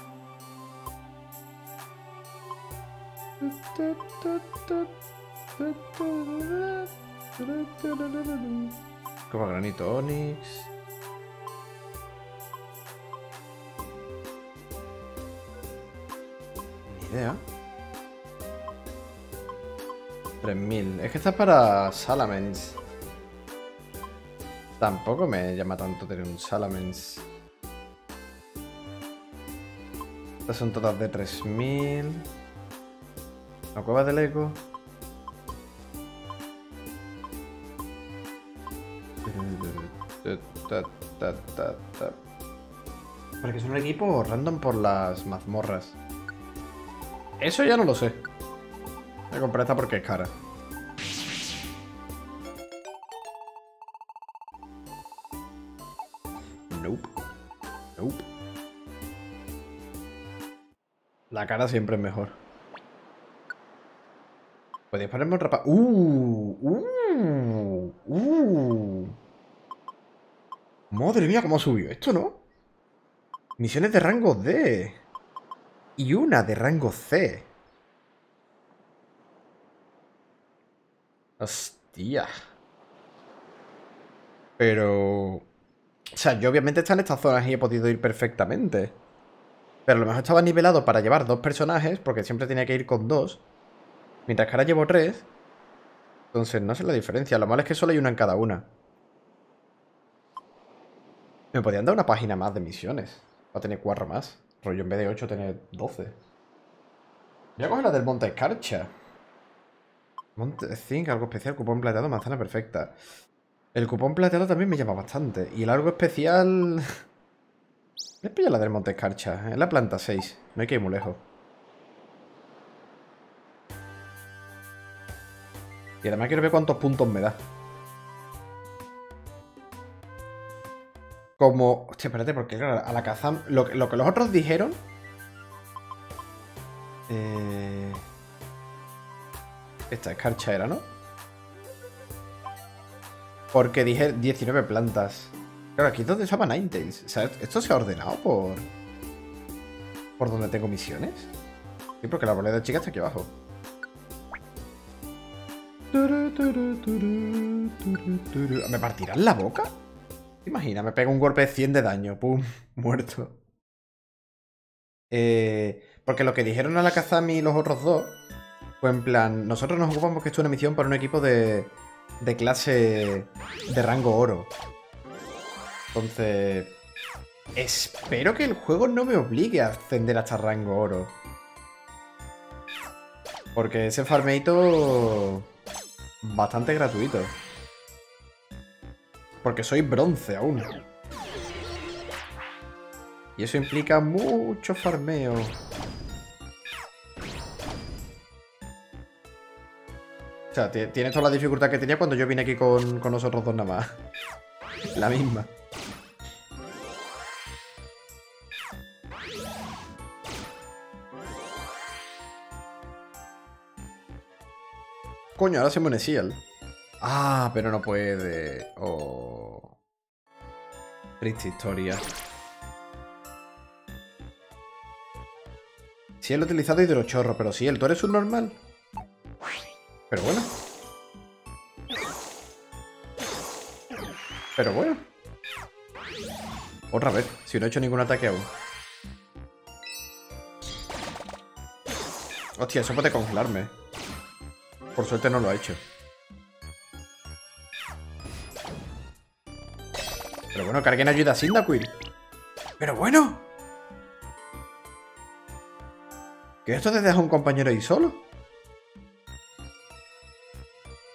Como Granito Onix. Ni idea. tres mil. Es que está para Salamence. Tampoco me llama tanto tener un Salamence. Estas son todas de tres mil. La cueva del eco. Porque es un equipo random por las mazmorras. Eso ya no lo sé. Voy a comprar esta porque es cara. Nope. Nope. La cara siempre es mejor. Podéis ponerme un rapa... ¡Uh! ¡Uh! ¡Uh! Madre mía, cómo ha subido esto, ¿no? Misiones de rango D. Y una de rango C. Hostia. Pero... O sea, yo obviamente estaba en estas zonas y he podido ir perfectamente. Pero a lo mejor estaba nivelado para llevar dos personajes, porque siempre tenía que ir con dos. Mientras que ahora llevo tres. Entonces no sé la diferencia. Lo malo es que solo hay una en cada una. Me podrían dar una página más de misiones. Va a tener cuatro más. Rollo, en vez de ocho, tener doce. Voy a coger la del Monte Escarcha. Monte Zinc, algo especial, cupón plateado, manzana perfecta. El cupón plateado también me llama bastante. Y el algo especial... Voy a pillar la del Monte Escarcha. Es la planta seis. No hay que ir muy lejos. Y además quiero ver cuántos puntos me da. Como... Hostia, espérate, porque claro, a la Kazam... Lo, lo que los otros dijeron... Eh... Esta escarcha era, ¿no? Porque dije diecinueve plantas. Claro, aquí es donde estaba Ninetales. O sea, esto se ha ordenado por... ¿Por donde tengo misiones? Sí, porque la boleda chica está aquí abajo. ¿Me partirán la boca? Imagina, me pega un golpe de cien de daño. Pum, muerto. Eh, porque lo que dijeron a la Kazami y los otros dos fue en plan, nosotros nos ocupamos que esto es una misión para un equipo de, de clase de rango oro. Entonces, espero que el juego no me obligue a ascender hasta rango oro. Porque ese farmeito... Bastante gratuito. Porque soy bronce aún. Y eso implica mucho farmeo. O sea, tiene toda la dificultad que tenía cuando yo vine aquí con, con nosotros dos nada más. La misma. Coño, ahora se pone Seal. Ah, pero no puede. Oh. Triste historia. Ciel utilizado hidrochorro, pero Ciel, ¿tú eres un normal? Pero bueno. Pero bueno. Otra vez, si no he hecho ningún ataque aún. Hostia, eso puede congelarme. Por suerte no lo ha hecho. Pero bueno, que alguien ayuda a Cyndaquil. Pero bueno. ¿Que esto te deja un compañero ahí solo?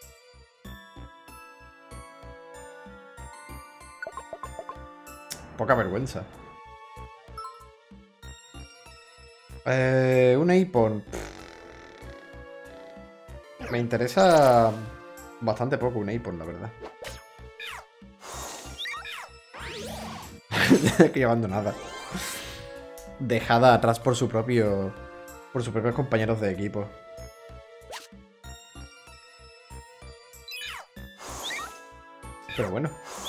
vergüenza. Eh, un Aipon. Me interesa bastante poco un Aipon, la verdad. Que abandonada. Dejada atrás por su propio... Por sus propios compañeros de equipo. Pero bueno.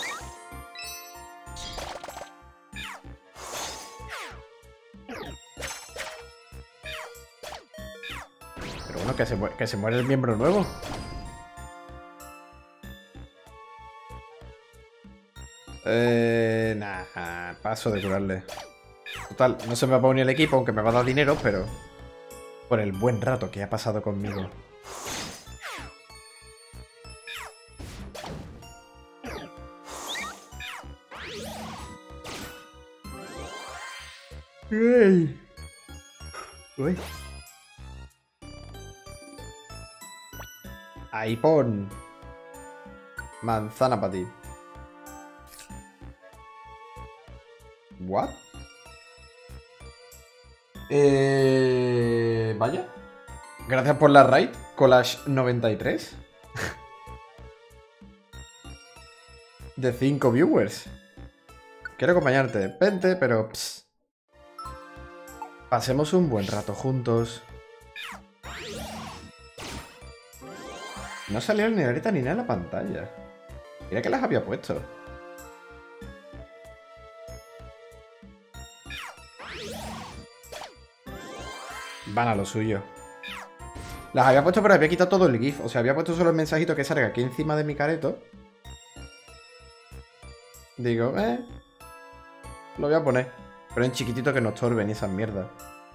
Pero bueno, que se, mu que se muere el miembro nuevo. Eh, nah, paso de curarle. Total, no se me va a poner el equipo, aunque me va a dar dinero, pero... Por el buen rato que ha pasado conmigo. Uy. Uy. Ahí pon. Manzana para ti. ¿What? Eh... Vaya. Gracias por la raid, Collage noventa y tres. De cinco viewers. Quiero acompañarte. Vente, pero... Pss. Pasemos un buen rato juntos. No salió ni ahorita ni nada en la pantalla. Mira que las había puesto. Van a lo suyo. Las había puesto, pero había quitado todo el GIF. O sea, había puesto solo el mensajito que salga aquí encima de mi careto. Digo, eh... Lo voy a poner. Pero en chiquitito que no estorben esas mierdas.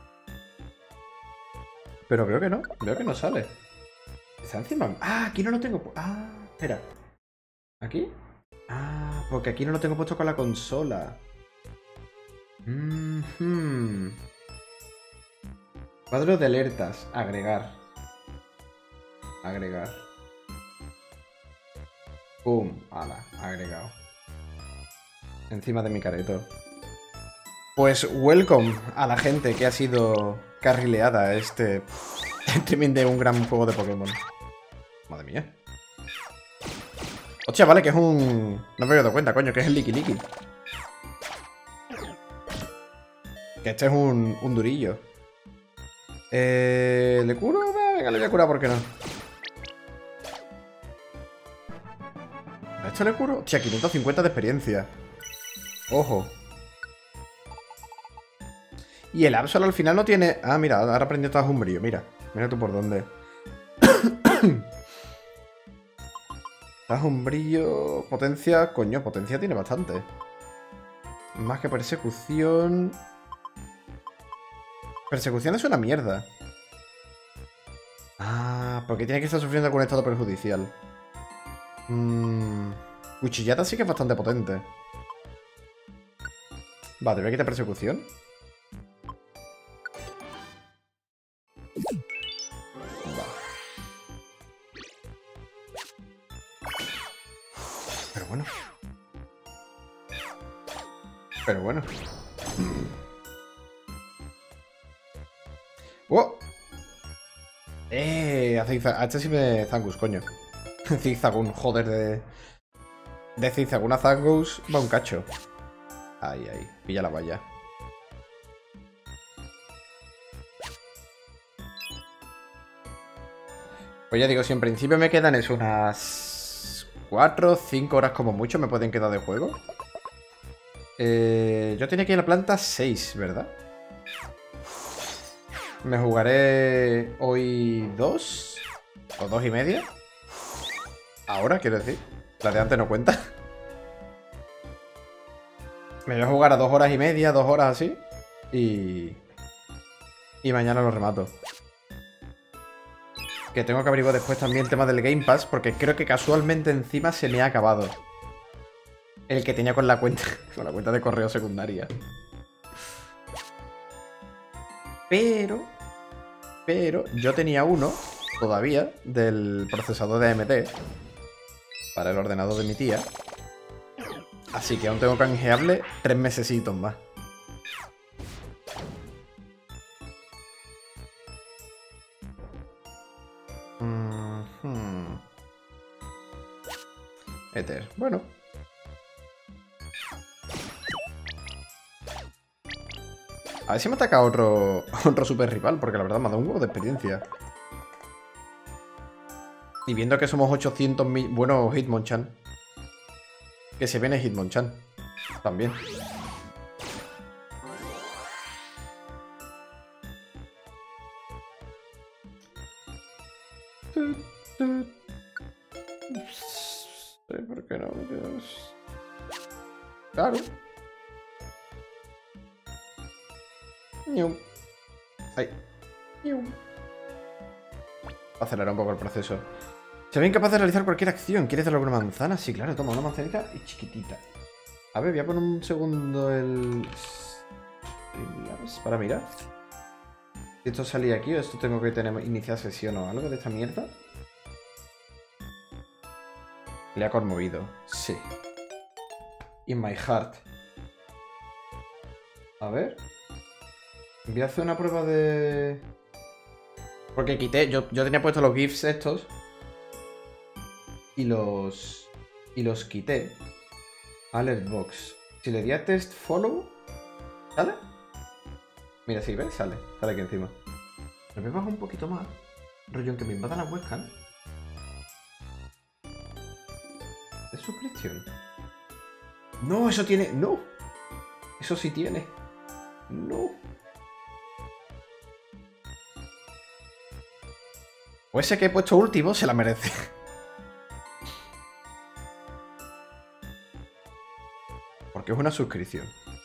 Pero creo que no. Creo que no sale. Está encima. Ah, aquí no lo tengo. Ah, espera. ¿Aquí? Ah, porque aquí no lo tengo puesto con la consola. Mm-hmm. Cuadro de alertas. Agregar. Agregar. Pum. Ala, agregado. Encima de mi careto. Pues welcome a la gente que ha sido carrileada a este streaming de un gran juego de Pokémon. Madre mía. Hostia, vale, que es un... No me había dado cuenta, coño, que es el Licky Licky. Que este es un, un durillo. Eh... ¿Le curo? Venga, le voy a curar, ¿por qué no? ¿A esto le curo? Hostia, quinientos cincuenta de experiencia. Ojo. Y el Absol al final no tiene... Ah, mira, ahora aprendió todo un brillo. Mira, mira tú por dónde. Un brillo... Potencia... Coño, potencia tiene bastante. Más que persecución... Persecución es una mierda. Ah, porque tiene que estar sufriendo algún estado perjudicial. Mm, cuchillata sí que es bastante potente. Vale, te voy a quitar persecución. Pero bueno. Pero bueno. ¡Oh! ¡Eh! A, a este sí me... Zangus, coño. Zigzagoon, joder, de... De Zigzagoon a Zangus va un cacho. Ahí, ahí. Pilla la valla. Pues ya digo, si en principio me quedan es unas... cuatro o cinco horas como mucho me pueden quedar de juego. Eh, yo tenía que ir a la planta seis, ¿verdad? Me jugaré hoy dos o dos y media. Ahora, quiero decir. La de antes no cuenta. Me voy a jugar a dos horas y media, dos horas así. Y... Y mañana lo remato. Que tengo que averiguar después también el tema del Game Pass, porque creo que casualmente encima se me ha acabado el que tenía con la cuenta, con la cuenta de correo secundaria. Pero, pero, yo tenía uno todavía del procesador de A M D para el ordenador de mi tía. Así que aún tengo canjeable tres mesecitos más. Mm-hmm. Ether. Bueno. A ver si me ataca otro, otro super rival, porque la verdad me ha dado un huevo de experiencia. Y viendo que somos ochocientos mil... Bueno, Hitmonchan. Que se viene Hitmonchan. También. ¿Por qué no? Claro. Ay. Acelerar un poco el proceso. Se ve incapaz de realizar cualquier acción. ¿Quieres darle alguna manzana? Sí, claro, toma una manzanita y chiquitita. A ver, voy a poner un segundo el... para mirar. Si esto salía aquí o esto tengo que tener iniciar sesión o algo de esta mierda. Le ha conmovido. Sí. In my heart. A ver. Voy a hacer una prueba de... Porque quité... Yo, yo tenía puestos los GIFs estos. Y los... Y los quité. Alert box. Si le di a test follow... ¿Sale? Mira, sí, ¿ves? Sale. Sale aquí encima. Me voy a bajar un poquito más. Rollo en que me invada la webcam. ¿Es suscripción? No, eso tiene... No. Eso sí tiene. No. O ese que he puesto último se la merece. Porque es una suscripción.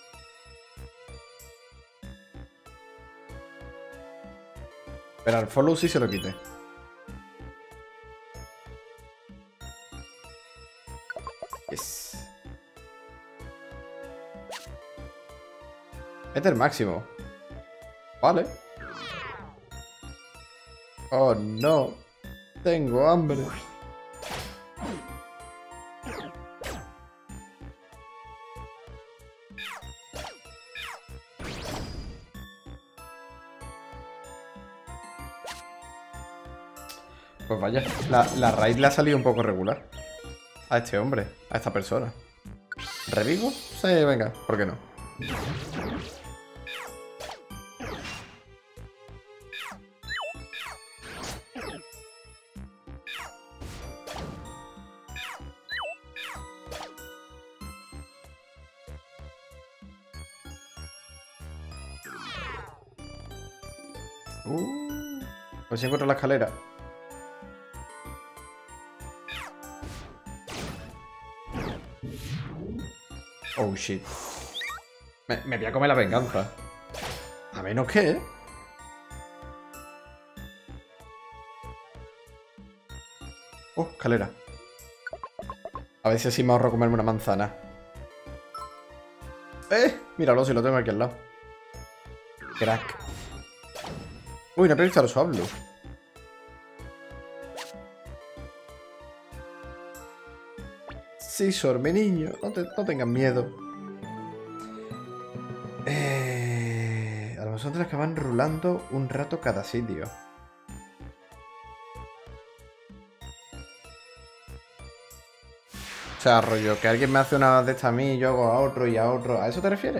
Pero al follow sí se lo quité. Yes. Ether máximo. Vale. Oh no. Tengo hambre. Pues vaya, la, la raid le ha salido un poco regular. A este hombre, a esta persona. ¿Revivo? Sí, venga, ¿por qué no? Uh, pues si encuentro la escalera. Oh shit. Me, me voy a comer la venganza. A menos que... Oh, escalera. A ver si así me ahorro comerme una manzana. ¡Eh! Míralo, si lo tengo aquí al lado. Crack. Uy, no he visto los hablo. Sí, Sor, mi niño. No, te, no tengas miedo. Eh, a lo mejor las que van rulando un rato cada sitio. O sea, rollo, que alguien me hace una de estas a mí y yo hago a otro y a otro. ¿A eso te refieres?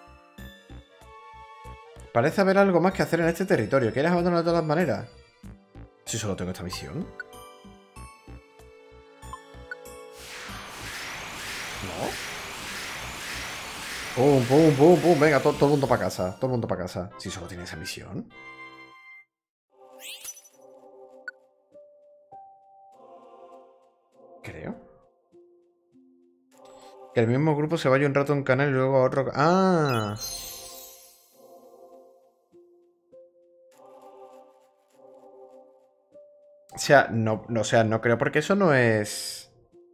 Parece haber algo más que hacer en este territorio. ¿Quieres abandonar de todas maneras? Si solo tengo esta misión. ¿No? Pum, pum, pum, pum. Venga, to todo el mundo para casa. Todo el mundo para casa. Si solo tiene esa misión. Creo. Que el mismo grupo se vaya un rato a un canal y luego a otro... ¡Ah! O sea, no, no, o sea, no creo porque eso no es...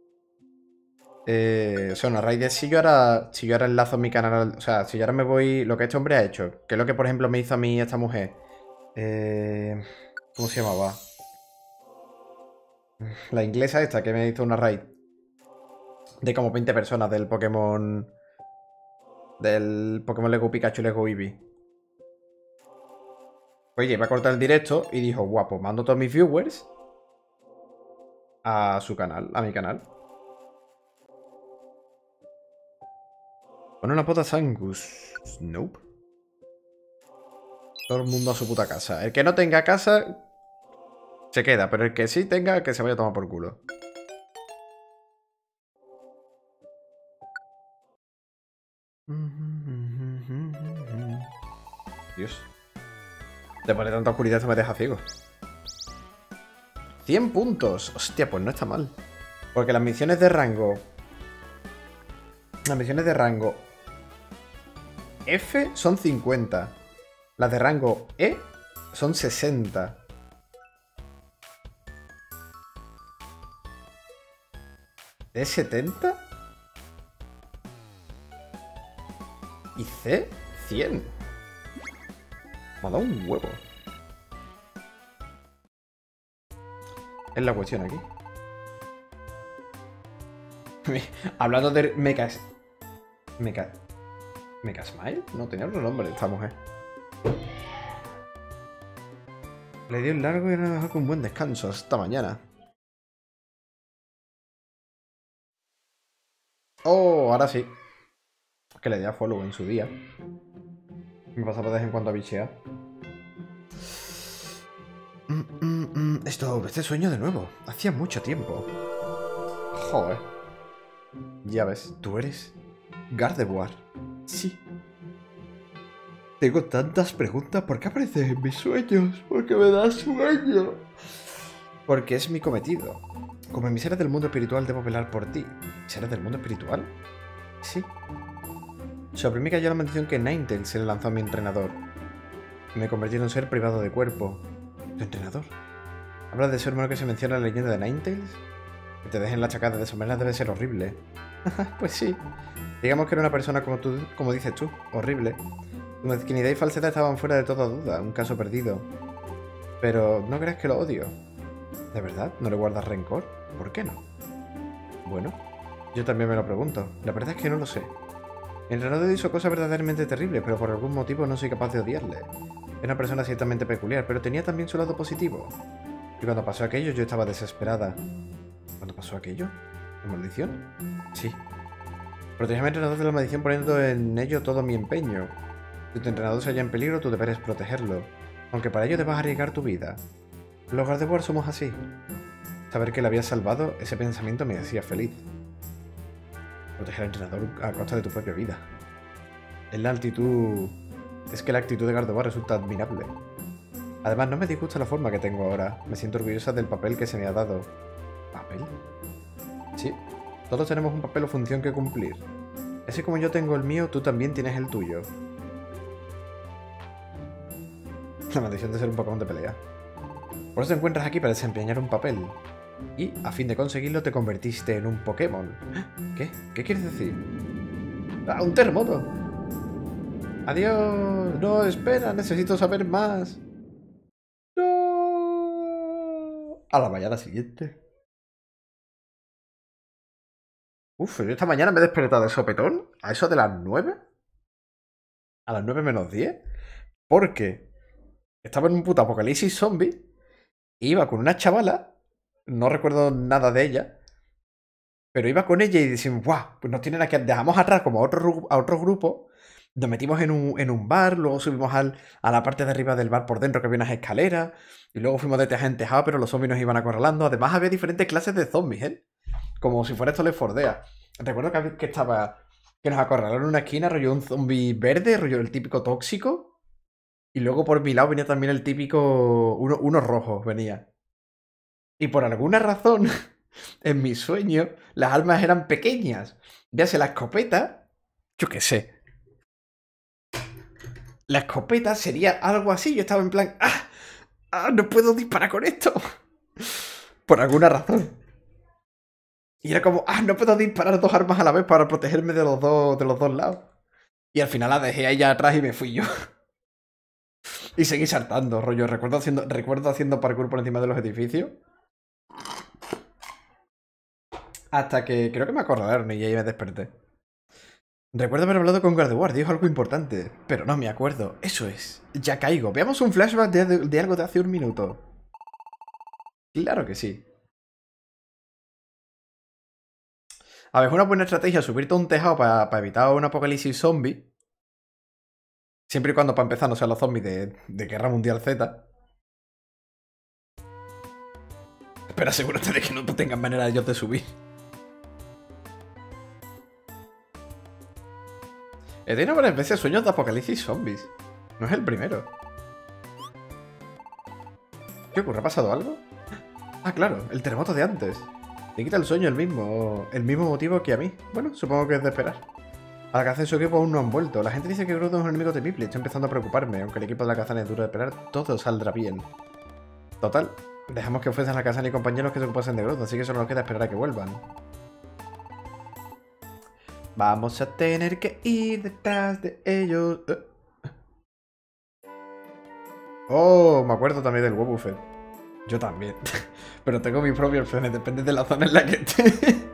Eh, o sea, una raid de si yo ahora, si yo ahora enlazo mi canal... O sea, si yo ahora me voy... Lo que este hombre ha hecho, que es lo que, por ejemplo, me hizo a mí esta mujer. Eh, ¿Cómo se llamaba? La inglesa esta que me hizo una raid. de como veinte personas del Pokémon... Del Pokémon Lego Pikachu y Lego Eevee. Oye, iba a cortar el directo y dijo, guapo, mando a todos mis viewers a su canal, a mi canal. Pone una pota Zangus. Nope. Todo el mundo a su puta casa. El que no tenga casa se queda, pero el que sí tenga, que se vaya a tomar por culo. Dios. Después de tanta oscuridad esto me deja ciego. cien puntos. Hostia, pues no está mal. Porque las misiones de rango... Las misiones de rango F son cincuenta. Las de rango E son sesenta. ¿D setenta? Y C cien. Me ha dado un huevo. Es la cuestión aquí. Hablando de Mecha... Mecha... ¿Mecha Smile? No, tenía otro nombre esta mujer. Le dio un largo y era con un buen descanso. Hasta mañana. Oh, ahora sí. Que le di a follow en su día. Me pasaba de vez en cuando a bichear. Mm, mm, mm. Esto, este sueño de nuevo. Hacía mucho tiempo. Joder. Ya ves, tú eres Gardevoir. Sí. Tengo tantas preguntas. ¿Por qué apareces en mis sueños? Porque me das sueño. Porque es mi cometido. Como emisario del mundo espiritual debo velar por ti. ¿Eres del mundo espiritual? Sí. Sobre mí cayó la maldición que Ninetales se le lanzó a mi entrenador. Me convertí en un ser privado de cuerpo. ¿Tu entrenador? ¿Hablas de ese hermano que se menciona en la leyenda de Ninetales? Que te dejen la chacada de esa manera debe ser horrible. Pues sí. Digamos que era una persona como tú, como dices tú, horrible. Tu mezquinidad y falsedad estaban fuera de toda duda, un caso perdido. Pero no creas que lo odio. ¿De verdad? ¿No le guardas rencor? ¿Por qué no? Bueno, yo también me lo pregunto. La verdad es que no lo sé. El entrenador hizo cosas verdaderamente terribles, pero por algún motivo no soy capaz de odiarle. Era una persona ciertamente peculiar, pero tenía también su lado positivo. Y cuando pasó aquello, yo estaba desesperada. ¿Cuándo pasó aquello? ¿La maldición? Sí. Protegí a mi entrenador de la maldición poniendo en ello todo mi empeño. Si tu entrenador se halla en peligro, tu deber es protegerlo. Aunque para ello debas arriesgar tu vida. Los Gardevoir somos así. Saber que le había salvado, ese pensamiento me hacía feliz. Proteger al entrenador a costa de tu propia vida. Es la actitud... Es que la actitud de Gardevoir resulta admirable. Además, no me disgusta la forma que tengo ahora. Me siento orgullosa del papel que se me ha dado. ¿Papel? Sí. Todos tenemos un papel o función que cumplir. Así como yo tengo el mío, tú también tienes el tuyo. La maldición de ser un Pokémon de pelea. Por eso te encuentras aquí para desempeñar un papel. Y, a fin de conseguirlo, te convertiste en un Pokémon. ¿Qué? ¿Qué quieres decir? ¡Ah, un terremoto! ¡Adiós! No, espera, necesito saber más. ¡No! A la mañana siguiente. Uf, yo esta mañana me he despertado de sopetón. ¿A eso de las nueve? A las nueve menos diez. Porque estaba en un puto apocalipsis zombie. E iba con una chavala. No recuerdo nada de ella. Pero iba con ella y decimos, ¡guau! Pues nos tienen aquí. Dejamos atrás como a otro, a otro grupo. Nos metimos en un, en un bar. Luego subimos al, a la parte de arriba del bar por dentro que había unas escaleras. Y luego fuimos de teja en tejado, pero los zombies nos iban acorralando. Además había diferentes clases de zombies, ¿eh? Como si fuera esto Left four Dead. Recuerdo que, que estaba... Que nos acorralaron en una esquina, rollo un zombie verde, rollo el típico tóxico. Y luego por mi lado venía también el típico... Uno, uno rojo venía. Y por alguna razón, en mi sueño, las armas eran pequeñas. Ya sé, la escopeta... Yo qué sé. La escopeta sería algo así. Yo estaba en plan... ¡Ah! ¡Ah! No puedo disparar con esto. Por alguna razón. Y era como, ah, no puedo disparar dos armas a la vez para protegerme de los dos, de los dos lados. Y al final la dejé ahí atrás y me fui yo. Y seguí saltando, rollo. Recuerdo haciendo, recuerdo haciendo parkour por encima de los edificios. Hasta que creo que me acordaron y ahí me desperté. Recuerdo haber hablado con Gardevoir, dijo algo importante, pero no me acuerdo. Eso es. Ya caigo. Veamos un flashback de, de, de algo de hace un minuto. Claro que sí. A ver, es una buena estrategia subirte a un tejado para, para evitar un apocalipsis zombie. Siempre y cuando, para empezar, no sean los zombies de, de Guerra Mundial Z. Pero asegúrate de que no tengan manera ellos de subir. He tenido varias veces sueños de apocalipsis zombies. No es el primero. ¿Qué ocurre? ¿Ha pasado algo? Ah, claro, el terremoto de antes. Te quita el sueño el mismo, el mismo motivo que a mí. Bueno, supongo que es de esperar. A la caza en su equipo aún no han vuelto. La gente dice que Groudon es un enemigo temible. Estoy empezando a preocuparme. Aunque el equipo de la Kazan es duro de esperar, todo saldrá bien. Total, dejamos que fuesen la Kazan y compañeros que se ocupasen de Groudon, así que solo nos queda esperar a que vuelvan. Vamos a tener que ir detrás de ellos. Oh, me acuerdo también del Wobbuffet. Yo también. Pero tengo mi propio Orfeone, depende de la zona en la que esté.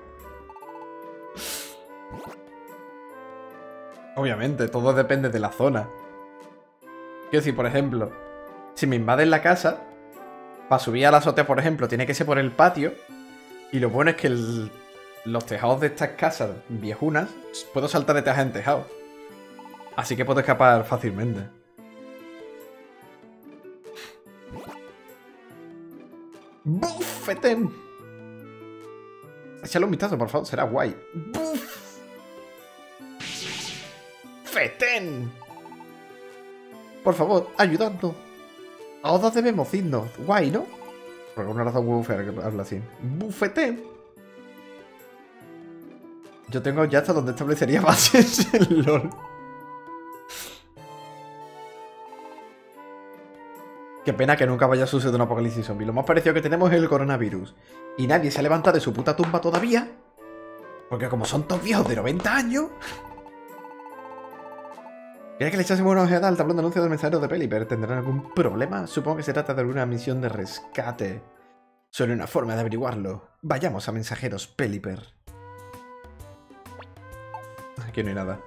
Obviamente, todo depende de la zona. Quiero decir, por ejemplo, si me invaden la casa, para subir a la azotea, por ejemplo, tiene que ser por el patio. Y lo bueno es que el, los tejados de estas casas viejunas, puedo saltar de tejado en tejado. Así que puedo escapar fácilmente. ¡Bufeten! Échale un vistazo, por favor, será guay. ¡Buf! ¡Feten! Por favor, ayudadnos. Ahora debemos irnos. Guay, ¿no? Por alguna razón Woofer que habla así. ¡Bufeten! Yo tengo ya hasta donde establecería bases en LOL. Qué pena que nunca vaya a suceder un apocalipsis zombie. Lo más parecido que tenemos es el coronavirus. Y nadie se ha levantado de su puta tumba todavía. Porque como son todos viejos de noventa años... ¿Quieres que le echásemos una ojeada al tablón de anuncios del mensajero de Pelipper? ¿Tendrán algún problema? Supongo que se trata de alguna misión de rescate. Solo una forma de averiguarlo. Vayamos a mensajeros Pelipper. Aquí no hay nada.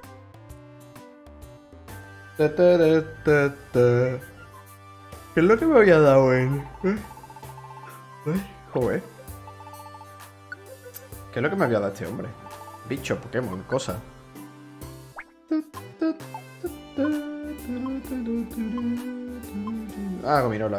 Ta, ta, ta, ta. ¿Qué es lo que me había dado él? ¿Eh? ¿Eh? Joder. ¿Qué es lo que me había dado este hombre? Bicho, Pokémon, cosa. Ah, gominola.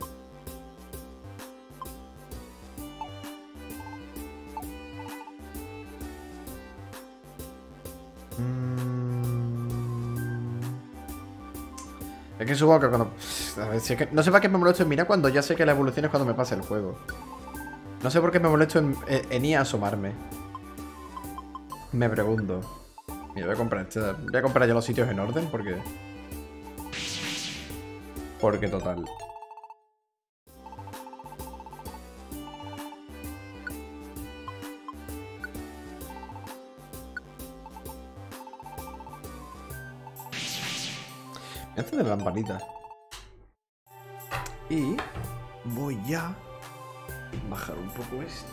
Es que supongo que cuando... A ver, si es que... No sé para qué me molesto en mirar cuando ya sé que la evolución es cuando me pasa el juego. No sé por qué me molesto en, en ir a asomarme. Me pregunto. Mira, voy a comprar este... Voy a comprar ya los sitios en orden porque... Porque total... Voy a encender la lamparita. Y voy a bajar un poco esto.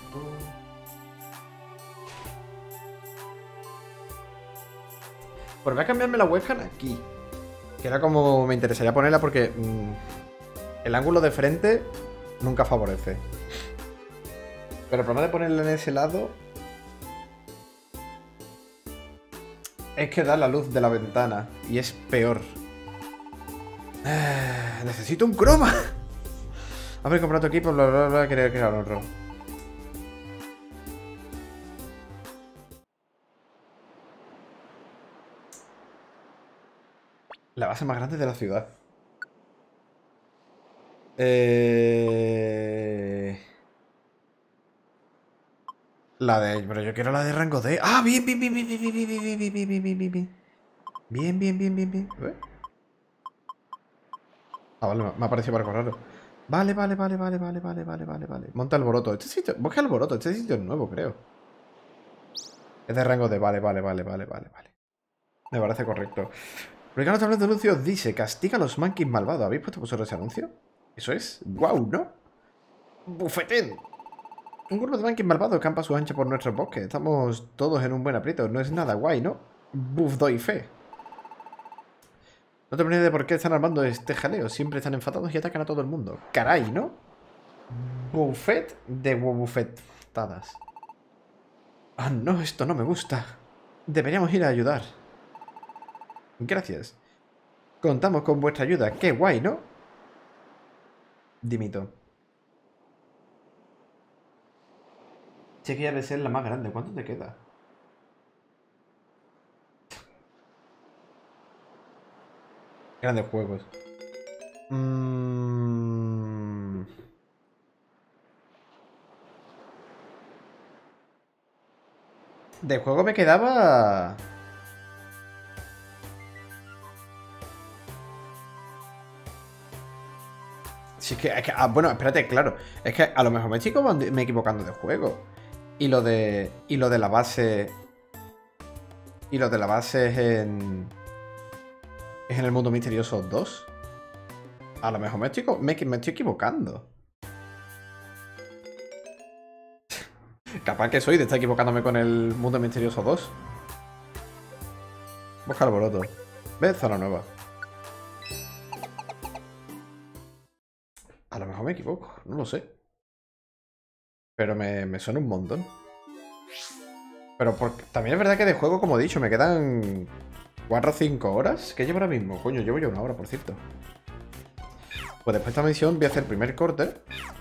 Pues voy a cambiarme la webcam aquí. Que era como me interesaría ponerla porque mmm, el ángulo de frente nunca favorece. Pero el problema de ponerla en ese lado es que da la luz de la ventana y es peor. Eh, necesito un croma. Haber comprado tu equipo, bla bla bla, querer crear otro. La base más grande de la ciudad. Eh... La de... Pero yo quiero la de rango D. ¡Ah! Bien, bien, bien, bien, bien, bien, bien, bien, bien, bien, bien, bien, bien, bien. Bien, bien, bien, bien, bien. ¿Eh? Ah, vale, me ha parecido algo raro. Vale, vale, vale, vale, vale, vale, vale, vale, vale. Monta alboroto. Este sitio... Busca alboroto. Este sitio es nuevo, creo. Es de rango D. Vale, vale, vale, vale, vale, vale. Me parece correcto. Publicando tablón de anuncios dice: castiga a los monkeys malvados. ¿Habéis puesto vosotros ese anuncio? Eso es. ¡Guau! ¿No? ¡Bufetén! Un grupo de Banking malvados campa a su ancha por nuestros bosques. Estamos todos en un buen aprieto. No es nada guay, ¿no? Buf, doy fe. No tengo ni idea de por qué están armando este jaleo. Siempre están enfadados y atacan a todo el mundo. Caray, ¿no? Buffet de bufetadas. Ah, no, esto no me gusta. Deberíamos ir a ayudar. Gracias. Contamos con vuestra ayuda. Qué guay, ¿no? Dimito. Che, que ya debe ser la más grande. ¿Cuánto te queda? Grandes juegos. Mmm... De juego me quedaba... Sí, es que, es que ah, bueno, espérate, claro. Es que a lo mejor me estoy como- me equivocando de juego. Y lo de... Y lo de la base... Y lo de la base es en... Es en el mundo misterioso dos. A lo mejor me estoy, co- me, me estoy equivocando. Capaz que soy de estar equivocándome con el mundo misterioso dos. Busca alboroto. ¿Ves? Zona nueva. A lo mejor me equivoco, no lo sé. Pero me, me suena un montón. Pero porque, también es verdad que de juego, como he dicho, me quedan cuatro o cinco horas. ¿Qué llevo ahora mismo? Coño, llevo ya una hora, por cierto. Pues después de esta misión voy a hacer el primer corte.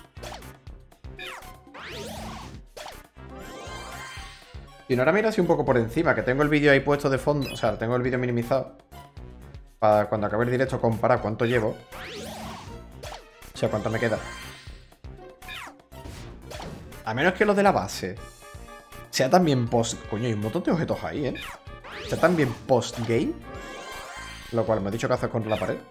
Y ahora miro así un poco por encima, que tengo el vídeo ahí puesto de fondo. O sea, tengo el vídeo minimizado. Para cuando acabe el directo comparar cuánto llevo. O sea, cuánto me queda. A menos que lo de la base sea también post... Coño, hay un montón de objetos ahí, ¿eh? Sea también post-game. Lo cual me ha dicho que haces contra la pared.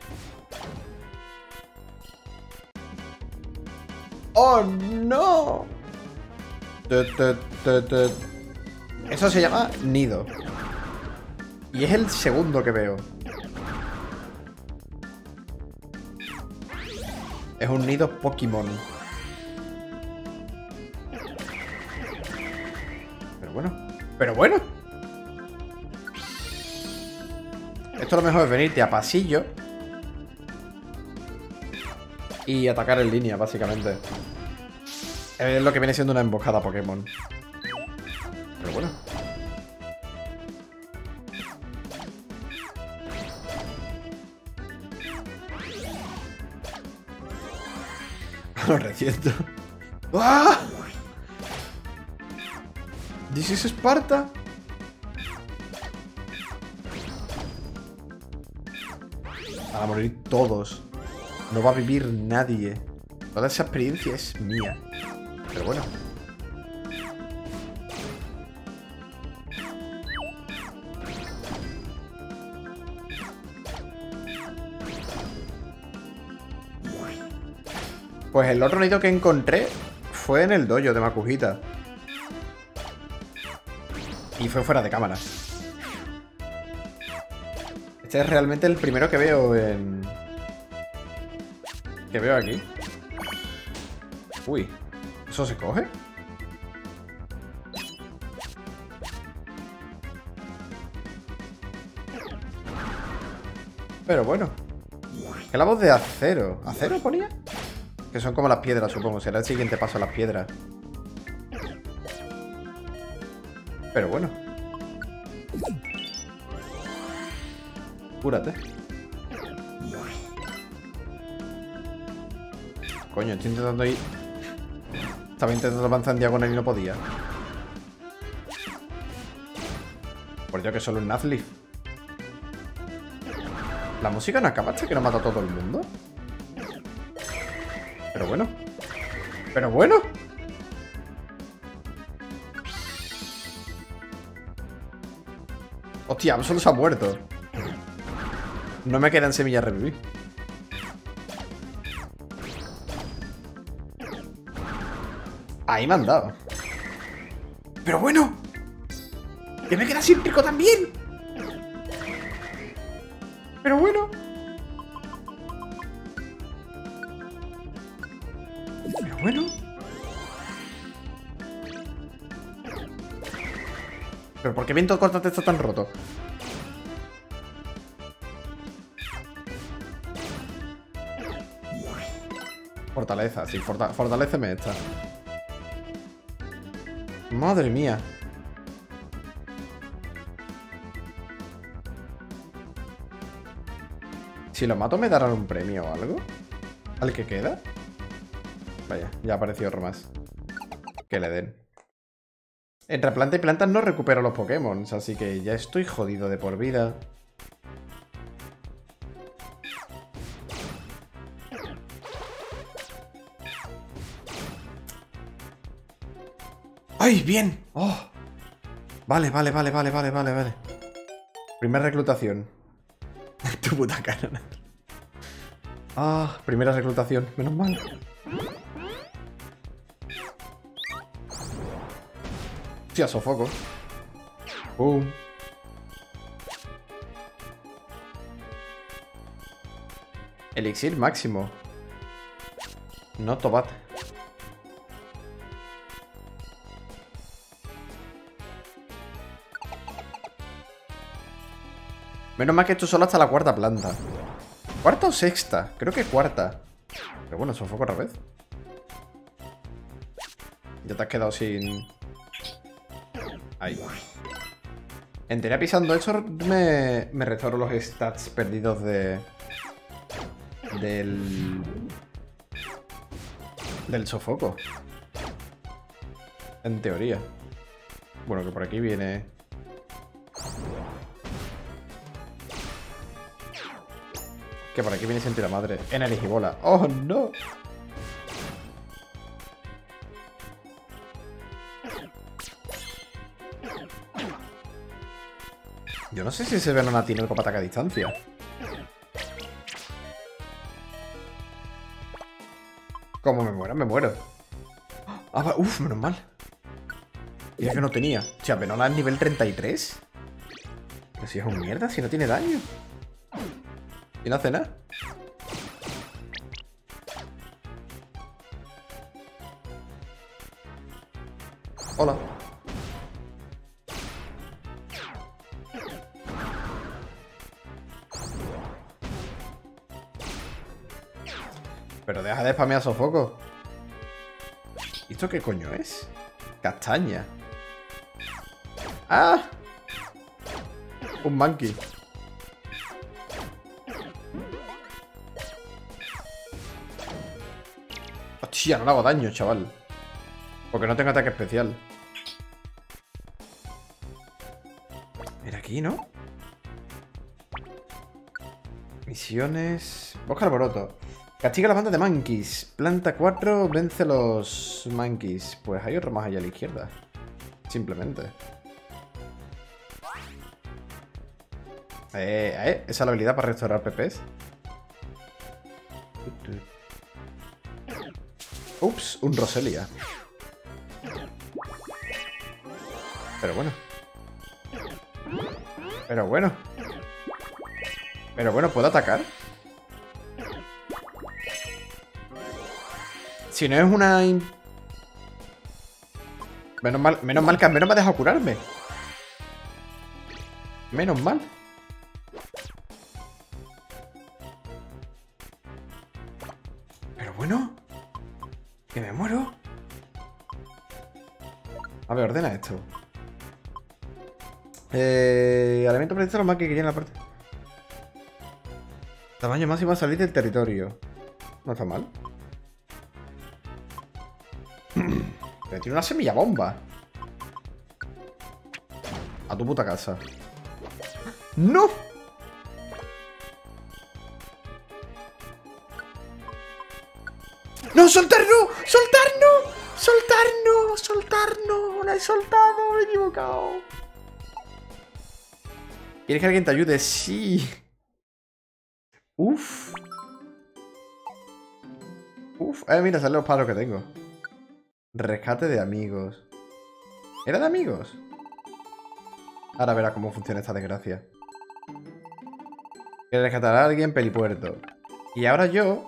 ¡Oh, no! Tu, tu, tu, tu. Eso se llama nido. Y es el segundo que veo. Es un nido Pokémon. Pero bueno. Pero bueno. Esto lo mejor es venirte a pasillo y atacar en línea, básicamente. Es lo que viene siendo una emboscada Pokémon. Pero bueno. Lo reciento. ¡Ah! ¿This is Sparta? Van a morir todos. No va a vivir nadie. Toda esa experiencia es mía. Pero bueno. Pues el otro nido que encontré fue en el dojo de Makuhita. Y fue fuera de cámara. Este es realmente el primero que veo en... Que veo aquí. Uy, ¿eso se coge? Pero bueno. ¿Qué la voz de acero? ¿Acero ponía? Que son como las piedras, supongo. Será el siguiente paso a las piedras. Pero bueno. Cúrate. Coño, estoy intentando ir... Estaba intentando avanzar en diagonal y no podía. Por Dios, que solo un Nazleaf. ¿La música no acaba hasta que no mata a todo el mundo? Pero bueno. Pero bueno. Hostia, solo se ha muerto. No me quedan semillas revivir. Ahí me han dado. Pero bueno. Que me queda sin pico también. Pero bueno. Pero bueno. ¿Pero por qué viento cortante está tan roto? Fortaleza, sí, forta fortaléceme esta. Madre mía. Si lo mato, ¿me darán un premio o algo? ¿Al que queda? Vaya, ya apareció otro más. Que le den. Entre planta y planta no recupero los Pokémon, así que ya estoy jodido de por vida. ¡Ay, bien! ¡Oh! Vale, vale, vale, vale, vale, vale, vale. Primera reclutación. Tu puta cara. Ah, primera reclutación. Menos mal. Hostia, sofoco. Boom. Elixir máximo. No tobat. Menos mal que esto solo hasta la cuarta planta. ¿Cuarta o sexta? Creo que cuarta. Pero bueno, sofoco otra vez. Ya te has quedado sin... Ahí. En teoría, pisando eso me, me restauro los stats perdidos de... Del... Del sofoco. En teoría. Bueno, que por aquí viene... Que por aquí viene siempre la madre. Energibola. ¡Oh, no! Yo no sé si ese veneno tiene algo para atacar a distancia. Como me muero, me muero. Ah, uf, menos mal. Mira que no tenía. O sea, Venona es nivel treinta y tres. Pero si es un mierda, si no tiene daño. Y no hace nada. Hola. Pero deja de spamear sofoco. ¿Y esto qué coño es? Castaña. ¡Ah! Un monkey. Hostia, no le hago daño, chaval. Porque no tengo ataque especial. Era aquí, ¿no? Misiones... Busca alboroto. Castiga a la banda de monkeys. Planta cuatro, vence los monkeys. Pues hay otro más allá a la izquierda. Simplemente. Eh, eh, esa es la habilidad para restaurar P Ps. Ups, un Roselia. Pero bueno. Pero bueno. Pero bueno, ¿puedo atacar? Si no es una... In... Menos mal, menos mal que al menos me ha dejado curarme. Menos mal. Pero bueno. Que me muero. A ver, ordena esto. Eh, alimento preciso los más que querían la parte. Tamaño máximo a salir del territorio. No está mal. Pero tiene una semilla bomba. A tu puta casa. ¡No! ¡No, soltar no! ¡Soltar no! ¡Soltar no! ¡Soltar no! ¡La he soltado! ¡Me he equivocado! ¿Quieres que alguien te ayude? Sí. Uf. Uf. Eh, mira, salen los palos que tengo. Rescate de amigos. ¿Era de amigos? Ahora verá cómo funciona esta desgracia. Quiero rescatar a alguien, Pelipuerto. Y ahora yo...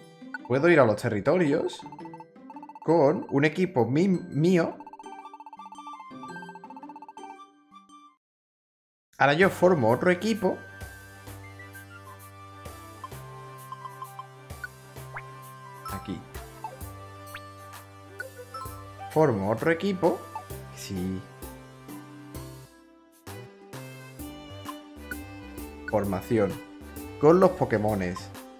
puedo ir a los territorios con un equipo mío Ahora yo formo otro equipo. Aquí. Formo otro equipo. Sí. Formación. Con los Pokémones.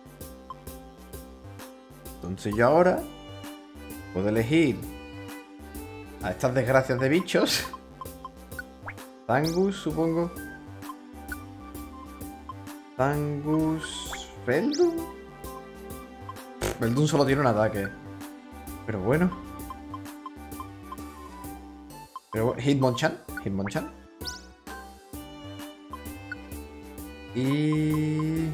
Entonces yo ahora puedo elegir a estas desgracias de bichos. Tangus, supongo. Tangus... Feldun. Feldun solo tiene un ataque. Pero bueno. Pero Hitmonchan. Hitmonchan. Y...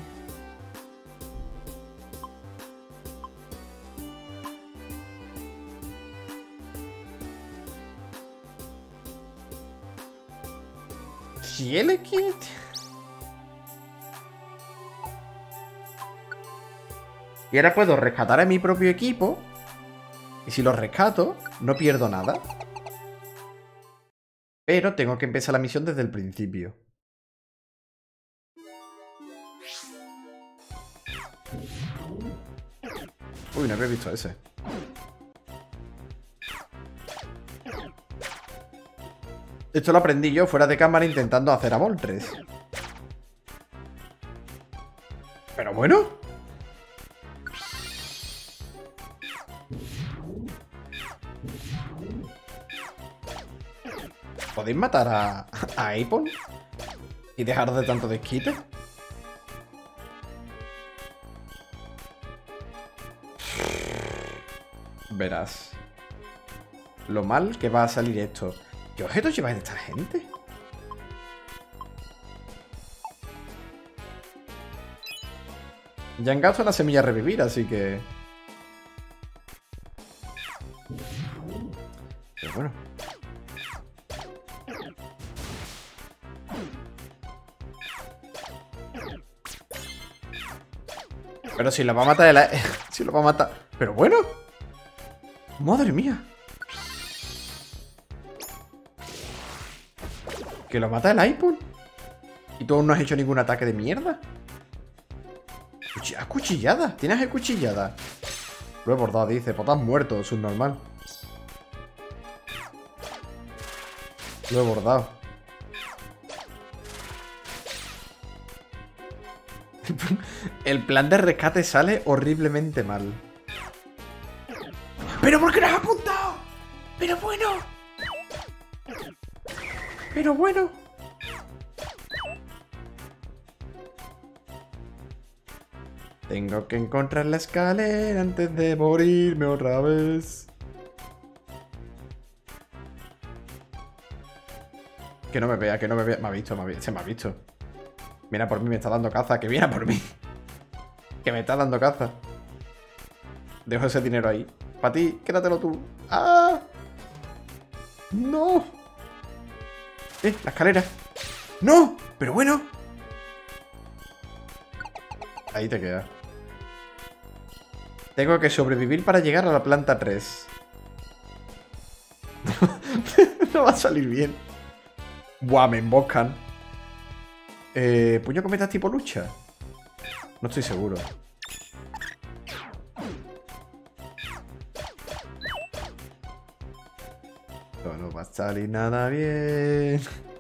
Kielekit. Y ahora puedo rescatar a mi propio equipo. Y si lo rescato, no pierdo nada. Pero tengo que empezar la misión desde el principio. Uy, no había visto ese. Esto lo aprendí yo fuera de cámara intentando hacer a Moltres. Pero bueno. ¿Podéis matar a, a Apon? ¿Y dejar de tanto desquite? Verás lo mal que va a salir esto. ¿Qué objetos lleváis de esta gente? Ya han gastado la semilla a revivir, así que... Pero bueno. Pero si lo va a matar el... Si lo va a matar... Pero bueno. Madre mía. ¿Que lo mata el Apon? ¿Y tú aún no has hecho ningún ataque de mierda? Acuchillada. ¿Tienes acuchillada? Lo he bordado, dice. Pues estás muerto, subnormal. Lo he bordado. El plan de rescate sale horriblemente mal. ¿Pero por qué no has apuntado? ¡Pero bueno! ¡Pero bueno! Tengo que encontrar la escalera antes de morirme otra vez. Que no me vea, que no me vea. Me ha visto, me ha visto, se me ha visto. Viene por mí, me está dando caza. Que viene por mí. Que me está dando caza. Dejo ese dinero ahí. Para ti, quédatelo tú. ¡Ah! ¡No! ¡Eh! ¡La escalera! ¡No! ¡Pero bueno! Ahí te quedas. Tengo que sobrevivir para llegar a la planta tres. No va a salir bien. Buah, me emboscan. Eh, ¿Puño cometas tipo lucha? No estoy seguro. No, no va a salir nada bien.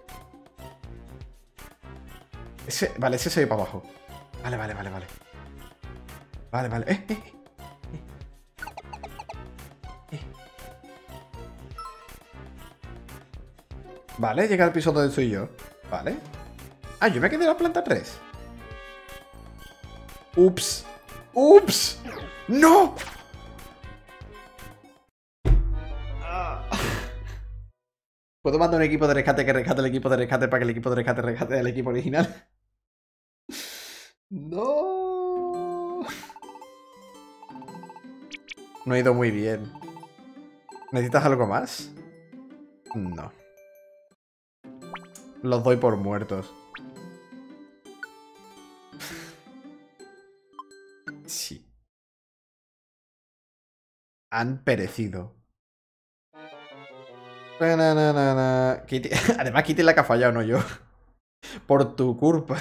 Ese, vale, ese se ve para abajo. Vale, vale, vale, vale. Vale, vale. Eh, eh, eh. Vale, llega al piso donde estoy yo. Vale. Ah, yo me quedé en la planta tres. Ups. Ups. ¡No! ¿Puedo mandar un equipo de rescate que rescate el equipo de rescate para que el equipo de rescate rescate al equipo original? No. No ha ido muy bien. ¿Necesitas algo más? No. Los doy por muertos. Sí. Han perecido. Además, Kitty la que ha fallado, no yo. Por tu culpa.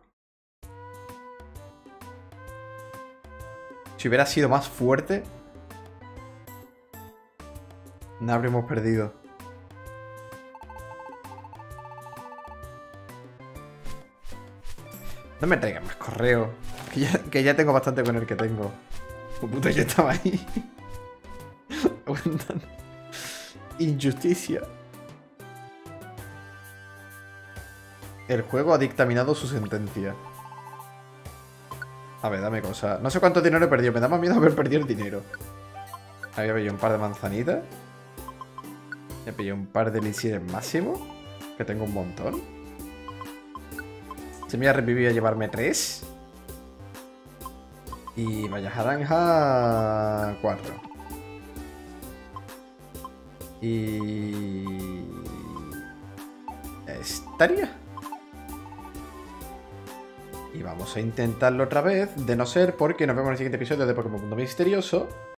Si hubiera sido más fuerte, no habríamos perdido. No me traigan más correo. Que ya, que ya tengo bastante con el que tengo. Oh, puta, que estaba ahí. Aguantando. Injusticia. El juego ha dictaminado su sentencia. A ver, dame cosa. No sé cuánto dinero he perdido. Me da más miedo haber perdido el dinero. Había pillado un par de manzanitas. He pillado un par de elixires máximo. Que tengo un montón. Se me ha revivido a llevarme tres. Y vaya naranja cuatro. Y... estaría. Y vamos a intentarlo otra vez. De no ser porque nos vemos en el siguiente episodio de Pokémon Mundo Misterioso.